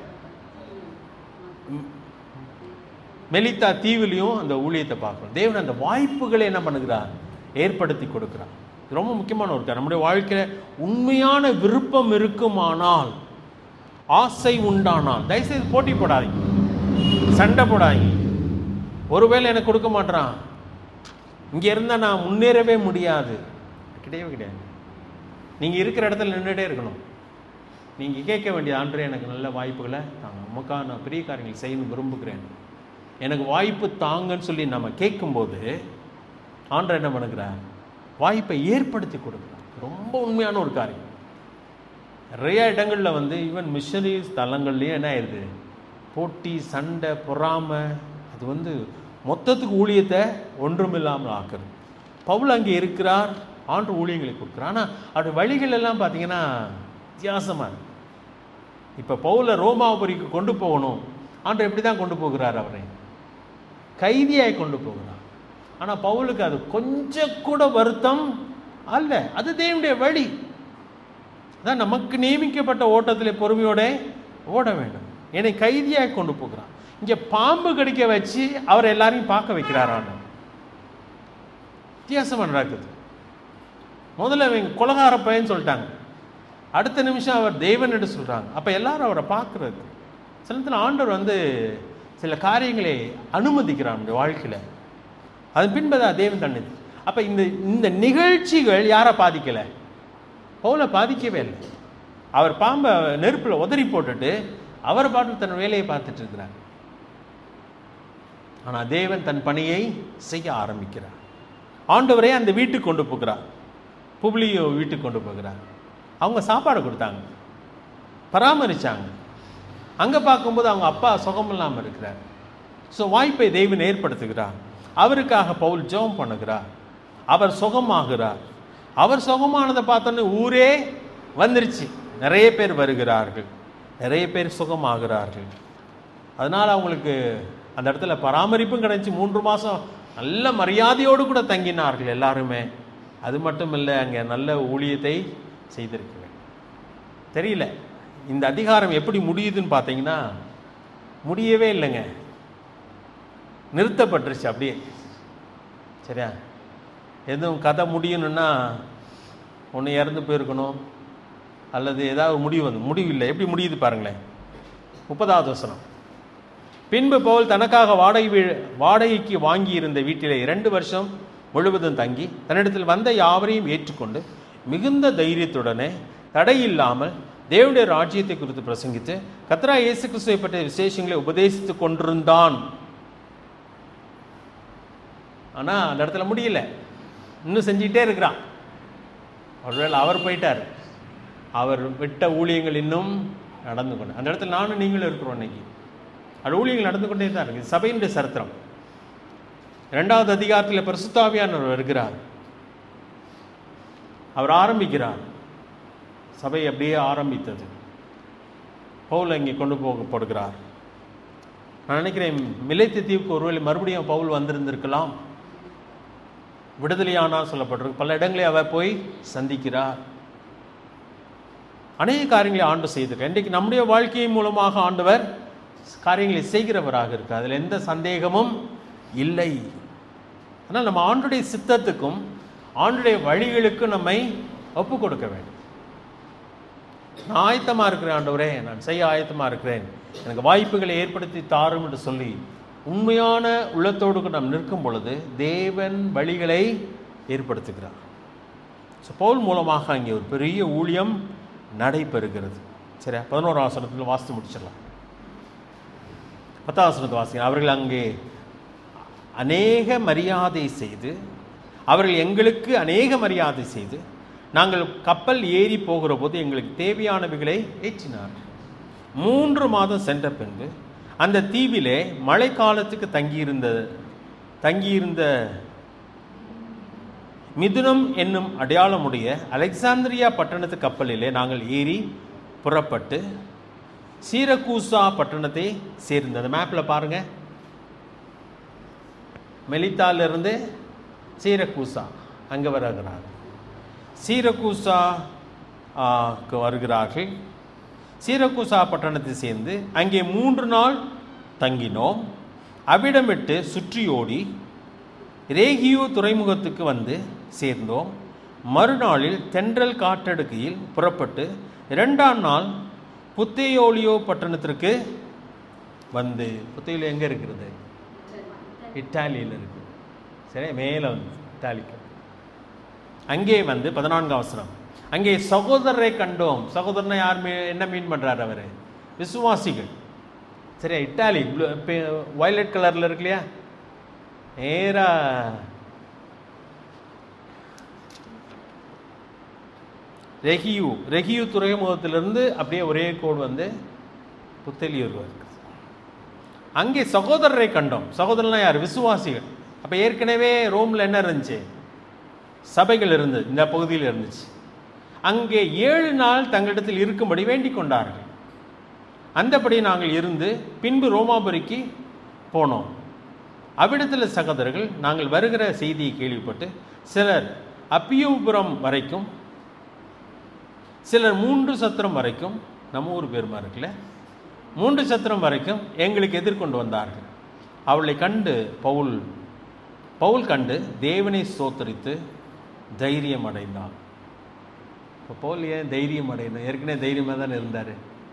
மெலித்தா தீவிலையும் அந்த ஊழியத்தை பார்க்குறோம். தேவன் அந்த வாய்ப்புகளை என்ன பண்ணுகிறார்? ஏற்படுத்தி கொடுக்குறார். ரொம்ப முக்கியமான ஒரு காரணம். நம்முடைய வாழ்க்கையில் உண்மையான விருப்பம் இருக்குமானால், ஆசை உண்டானால், தயவுசெய்து போட்டி போடாதீங்க, சண்டை போடாதீங்க. ஒருவேளை எனக்கு கொடுக்க மாட்டான், இங்கே இருந்தால் நான் முன்னேறவே முடியாது, கிடையவே கிடையாது. நீங்கள் இருக்கிற இடத்துல நின்றுட்டே இருக்கணும். நீங்கள் கேட்க வேண்டிய, ஆண்டவரே எனக்கு நல்ல வாய்ப்புகளை தாங்க, உமக்காக நான் பெரிய காரியங்கள் செய்யணும் விரும்புகிறேன், எனக்கு வாய்ப்பு தாங்கன்னு சொல்லி நம்ம கேட்கும்போது ஆண்டவர் என்ன பண்ணுகிறார்? வாய்ப்பை ஏற்படுத்தி கொடுக்குறார். ரொம்ப உண்மையான ஒரு காரியம். நிறைய இடங்களில் வந்து ஈவன் மிஷனரிஸ் தலங்கள்லேயும் என்ன ஆயிடுது? போட்டி, சண்டை, பொறாமை, அது வந்து மொத்தத்துக்கு ஊழியத்தை ஒன்றுமில்லாமல் ஆக்குறது. பவுல் அங்கே இருக்கிறார், ஆண்டு ஊழியங்களை கொடுக்குறார். ஆனால் அவருடைய வழிகள் எல்லாம் பார்த்தீங்கன்னா வித்தியாசமாக இருக்கு. இப்போ பவுலை ரோமாபுரிக்கு கொண்டு போகணும், ஆண்டு எப்படி தான் கொண்டு போகிறார்? அவரை கைதியாய் கொண்டு போகிறார். ஆனால் பவுலுக்கு அது கொஞ்சம் கூட வருத்தம் அல்ல. அது தேவனுடைய வழி. அதான் நமக்கு நியமிக்கப்பட்ட ஓட்டத்தில் பொறுமையோட ஓட வேண்டும். என்னை கைதியாய் கொண்டு போகிறார். இங்கே பாம்பு கடிக்க வச்சு அவர் எல்லாரையும் பார்க்க வைக்கிறாரான்னு வித்தியாசமாக நடக்குது. முதல்ல இவங்க கொலகார பையன்னு சொல்லிட்டாங்க, அடுத்த நிமிஷம் அவர் தேவன் என்று சொல்கிறாங்க. அப்போ எல்லாரும் அவரை பார்க்குறது. சில நேரத்தில் ஆண்டவர் வந்து சில காரியங்களை அனுமதிக்கிறார் நம்முடைய வாழ்க்கையில். அது பின்பதான் தேவன் தண்ணது. அப்போ இந்த நிகழ்ச்சிகள் யாரை பாதிக்கலை? பவுலை பாதிக்கவே இல்லை. அவர் பாம்பை நெருப்பில் உதறி போட்டுட்டு அவர் பாட்டு தன் வேலையை பார்த்துட்டு இருக்கிறார். ஆனால் தேவன் தன் பணியை செய்ய ஆரம்பிக்கிறார். ஆண்டவரே அந்த வீட்டுக்கு கொண்டு போகிறார், புப்ளியோ வீட்டுக்கு கொண்டு போகிறார். அவங்க சாப்பாடு கொடுத்தாங்க, பராமரித்தாங்க. அங்கே பார்க்கும்போது அவங்க அப்பா சுகம் இல்லாமல் இருக்கிறார். ஸோ வாய்ப்பை தேவன் ஏற்படுத்துகிறார். அவருக்காக பவுல் ஜெபம் பண்ணுகிறார். அவர் சுகமாகிறார். அவர் சுகமானதை பார்த்தோன்னே ஊரே வந்துருச்சு. நிறைய பேர் வருகிறார்கள், நிறைய பேர் சுகமாகிறார்கள். அதனால் அவங்களுக்கு அந்த இடத்துல பராமரிப்பும் கிடைச்சி 3 மாதம் நல்ல மரியாதையோடு கூட தங்கினார்கள் எல்லாருமே. அது மட்டும் இல்லை, அங்கே நல்ல ஊழியத்தை செய்திருக்கிறேன். தெரியல இந்த அதிகாரம் எப்படி முடியுதுன்னு பார்த்தீங்கன்னா, முடியவே இல்லைங்க, நிறுத்தப்பட்டுருச்சு அப்படியே. சரியா, எதுவும் கதை முடியணுன்னா ஒன்று இறந்து போயிருக்கணும், அல்லது ஏதாவது முடிவு இல்லை. எப்படி முடியுது பாருங்களேன். 30வது வசனம். பின்பு பவுல் தனக்காக வாடகைக்கு வாங்கி இருந்த வீட்டிலே 2 வருஷம் முழுவதும் தங்கி தன்னிடத்தில் வந்த யாவரையும் ஏற்றுக்கொண்டு மிகுந்த தைரியத்துடனே தடையில்லாமல் தேவனுடைய ராஜ்யத்தை குறித்து பிரசங்கித்து கர்த்தராகிய இயேசு கிறிஸ்துவை பற்றிய விசேஷங்களை உபதேசித்துக் கொண்டிருந்தான். ஆனால் அந்த இடத்துல முடியல, இன்னும் செஞ்சுக்கிட்டே இருக்கிறான். ஒருவேளை அவர் போயிட்டார், அவர் விட்ட ஊழியங்கள் இன்னும் நடந்து கொண்டு, அந்த இடத்துல நானும் நீங்களும் இருக்கிறோம். இன்னைக்கு அது ஊழியங்கள் நடந்து கொண்டே தான் இருக்குது. சபையினுடைய சரித்திரம் 2வது அதிகாரத்தில் பரிசுத்த ஆவியானவர் வருகிறார், அவர் ஆரம்பிக்கிறார். சபை அப்படியே ஆரம்பித்தது. பவுல் இங்கே கொண்டு போகப்படுகிறார். நான் நினைக்கிறேன் மிலேத்து தீவுக்கு ஒருவேளை மறுபடியும் பவுல் வந்திருந்திருக்கலாம். விடுதலையானா சொல்லப்பட்டிருக்கு. பல இடங்களில் அவர் போய் சந்திக்கிறார். அநேக காரியங்களை ஆண்டு செய்திருக்கார். இன்றைக்கு நம்முடைய வாழ்க்கை மூலமாக ஆண்டவர் காரியங்களை செய்கிறவராக இருக்கு, அதில் எந்த சந்தேகமும் இல்லை. ஆனால் நம்ம ஆண்டுடைய சித்தத்துக்கும் ஆண்டுடைய வழிகளுக்கும் நம்மை ஒப்பு கொடுக்க வேண்டும். நான் ஆயத்தமாக இருக்கிறேன் ஆண்டவரே, நான் செய்ய ஆயத்தமாக இருக்கிறேன், எனக்கு வாய்ப்புகளை ஏற்படுத்தி தாரும் என்று சொல்லி உண்மையான உள்ளத்தோடு நாம் நிற்கும் பொழுது தேவன் வழிகளை ஏற்படுத்துகிறார். ஸோ பவுல் மூலமாக அங்கே ஒரு பெரிய ஊழியம் நடைபெறுகிறது. சரியா? 11ஆம் வசனத்தில் வாசித்து முடிச்சிடலாம். 10ஆம் வசனத்தை வாசிங்க. அவர்கள் அங்கே அநேக மரியாதை செய்து, அவர்கள் எங்களுக்கு அநேக மரியாதை செய்து, நாங்கள் கப்பல் ஏறி போகிற போது எங்களுக்கு தேவையானவைகளை ஏற்றினார். 3 மாதம் சென்ற பின்பு அந்த தீவிலே மழை காலத்துக்கு தங்கியிருந்த மிதுனம் என்னும் அடையாளமுடைய அலெக்சாந்திரியா பட்டணத்து கப்பலிலே நாங்கள் ஏறி புறப்பட்டு சீரக்கூசா பட்டணத்தை சேர்ந்து, அந்த மேப்பில் பாருங்க, மெலித்தாலிருந்து சீரக்கூசா அங்கே வருகிறார். சீரக்கூசாக்கு வருகிறார்கள். சீரக்கூசா பட்டணத்தை சேர்ந்து அங்கே 3 நாள் தங்கினோம். அவ்விடமிட்டு சுற்றியோடி ரேகியோ துறைமுகத்துக்கு வந்து சேர்ந்தோம். மறுநாளில் தென்றல் காற்றடுக்கையில் புறப்பட்டு 2ஆம் நாள் புத்தேயோலியோ பட்டணத்திற்கு வந்து, புத்தேயோலியோ எங்கே இருக்கிறது? இத்தாலியில் இருக்குது. சரி, மேலே வந்து இத்தாலிக்கு அங்கே வந்து 14ஆம் வசனம், அங்கே சகோதரரை கண்டோம். சகோதரனை யார் என்ன மீன் பண்ணுறாரு? அவர் விசுவாசிகள். சரியா? இட்டாலி வயலட் கலரில் இருக்கு இல்லையா? நேரா ரெகியூ துறைமுகத்திலிருந்து அப்படியே ஒரே கோடு வந்து புத்தேலியூர் இருக்கு. அங்கே சகோதரரை கண்டோம். சகோதரனா யார்? விசுவாசிகள். அப்போ ஏற்கனவே ரோமில் என்ன இருந்துச்சு? சபைகள் இருந்தது, இந்த பகுதியில் இருந்துச்சு. அங்கே 7 நாள் தங்களிடத்தில் இருக்கும்படி வேண்டிக் கொண்டார்கள். அந்தபடி நாங்கள் இருந்து பின்பு ரோமாபுரிக்கு போனோம். அவ்விடத்தில் சகோதரர்கள் நாங்கள் வருகிற செய்தியை கேள்விப்பட்டு சிலர் அப்பியோபுரம் வரைக்கும், சிலர் 3 சத்திரம் வரைக்கும், நம்ம ஊர் பேருமா இருக்குல்ல, 3 சத்திரம் வரைக்கும் எங்களுக்கு எதிர்கொண்டு வந்தார்கள். அவளை கண்டு பவுல் கண்டு தேவனை ஸ்தோத்தரித்து தைரியம் அடைந்தான். இப்போ பவுல் ஏன் தைரியம் அடைந்தான்? ஏற்கனவே தைரியமாக தான் இருந்தார்.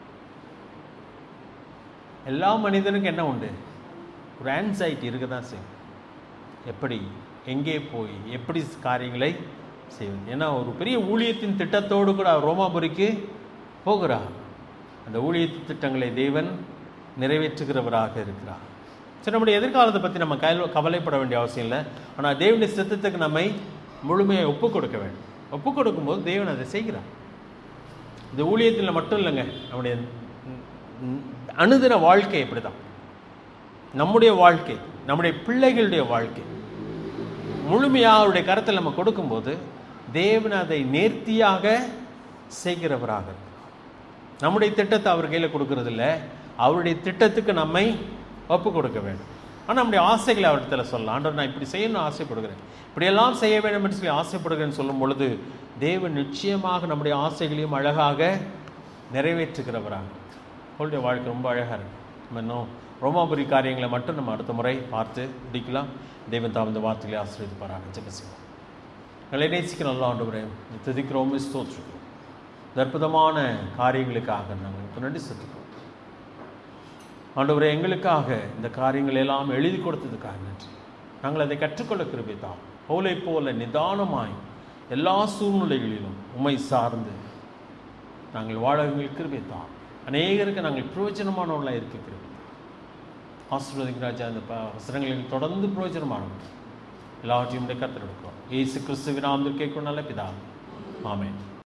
எல்லா மனிதனுக்கும் என்ன உண்டு? ஒரு ஆன்சைட்டி இருக்க தான் செய்யும். எப்படி, எங்கே போய் எப்படி காரியங்களை செய்வது? ஏன்னா ஒரு பெரிய ஊழியத்தின் திட்டத்தோடு கூட அவர் ரோமாபுரிக்கு போகிறார். அந்த ஊழியத்தின் திட்டங்களை தேவன் நிறைவேற்றுகிறவராக இருக்கிறார். சரி, நம்முடைய எதிர்காலத்தை பற்றி நம்ம கவலைப்பட வேண்டிய அவசியம் இல்லை. ஆனால் தேவனுடைய சித்தத்துக்கு நம்மை முழுமையை ஒப்புக் கொடுக்க வேண்டும். ஒப்புக் கொடுக்கும்போது தேவன் அதை செய்கிறார். இந்த ஊழியத்தில் மட்டும் இல்லைங்க, நம்முடைய அனுதின வாழ்க்கை எப்படி தான், நம்முடைய வாழ்க்கை, நம்முடைய பிள்ளைகளுடைய வாழ்க்கை முழுமையாக அவருடைய கருத்தில் நம்ம கொடுக்கும்போது தேவன் அதை நேர்த்தியாக செய்கிறவராக இருக்கிறார். நம்முடைய திட்டத்தை அவர் கையில் கொடுக்கறதில்ல, அவருடைய திட்டத்துக்கு நம்மை ஒப்பு கொடுக்க வேண்டும். ஆனால் நம்முடைய ஆசைகளை அவரிடத்தில் சொல்லலாம். ஆண்டவர், நான் இப்படி செய்யணும்னு ஆசைப்படுகிறேன், இப்படியெல்லாம் செய்ய வேண்டும் என்று சொல்லி ஆசைப்படுகிறேன்னு சொல்லும் பொழுது தேவன் நிச்சயமாக நம்முடைய ஆசைகளையும் அழகாக நிறைவேற்றுகிறவராக. அவருடைய வாழ்க்கை ரொம்ப அழகாக இருக்கு. நம்ம இன்னும் ரோமாபுரி காரியங்களை மட்டும் நம்ம அடுத்த முறை பார்த்து முடிக்கலாம். தேவன் தாம் இந்த வார்த்தைகளை ஆசீர்வதிப்பாராக. ஜெபம் செய்வோம். எங்களை நேசிக்கிற நல்ல ஆண்டவரே, துதிக்கிறோம், ஸ்தோத்திரிக்கிறோம். இந்த அற்புதமான காரியங்களுக்காக நாங்கள் இப்போ நன்றி செலுத்துகிறோம். ஆண்டவரே, எங்களுக்காக இந்த காரியங்கள் எல்லாம் எழுதி கொடுத்ததுக்காக நன்றி. நாங்கள் அதை கற்றுக்கொள்ள கிருபை தாம். பவுலை போல நிதானமாய் எல்லா சூழ்நிலைகளிலும் உம்மை சார்ந்து நாங்கள் வாழ எங்களுக்கு கிருபை தாம். அநேகருக்கு நாங்கள் பிரயோஜனமானவர்களாக இருக்க கிருபை. ஆசீர்வதிங்க ராஜா. இந்த வசனங்களில் தொடர்ந்து பிரயோஜனமானவர்கள் எல்லாவற்றையும் கர்த்தர் எடுக்கிறோம். இயேசு கிறிஸ்துவின் நாமத்தில் கேட்கும் நல்ல பிதாவே, ஆமென்.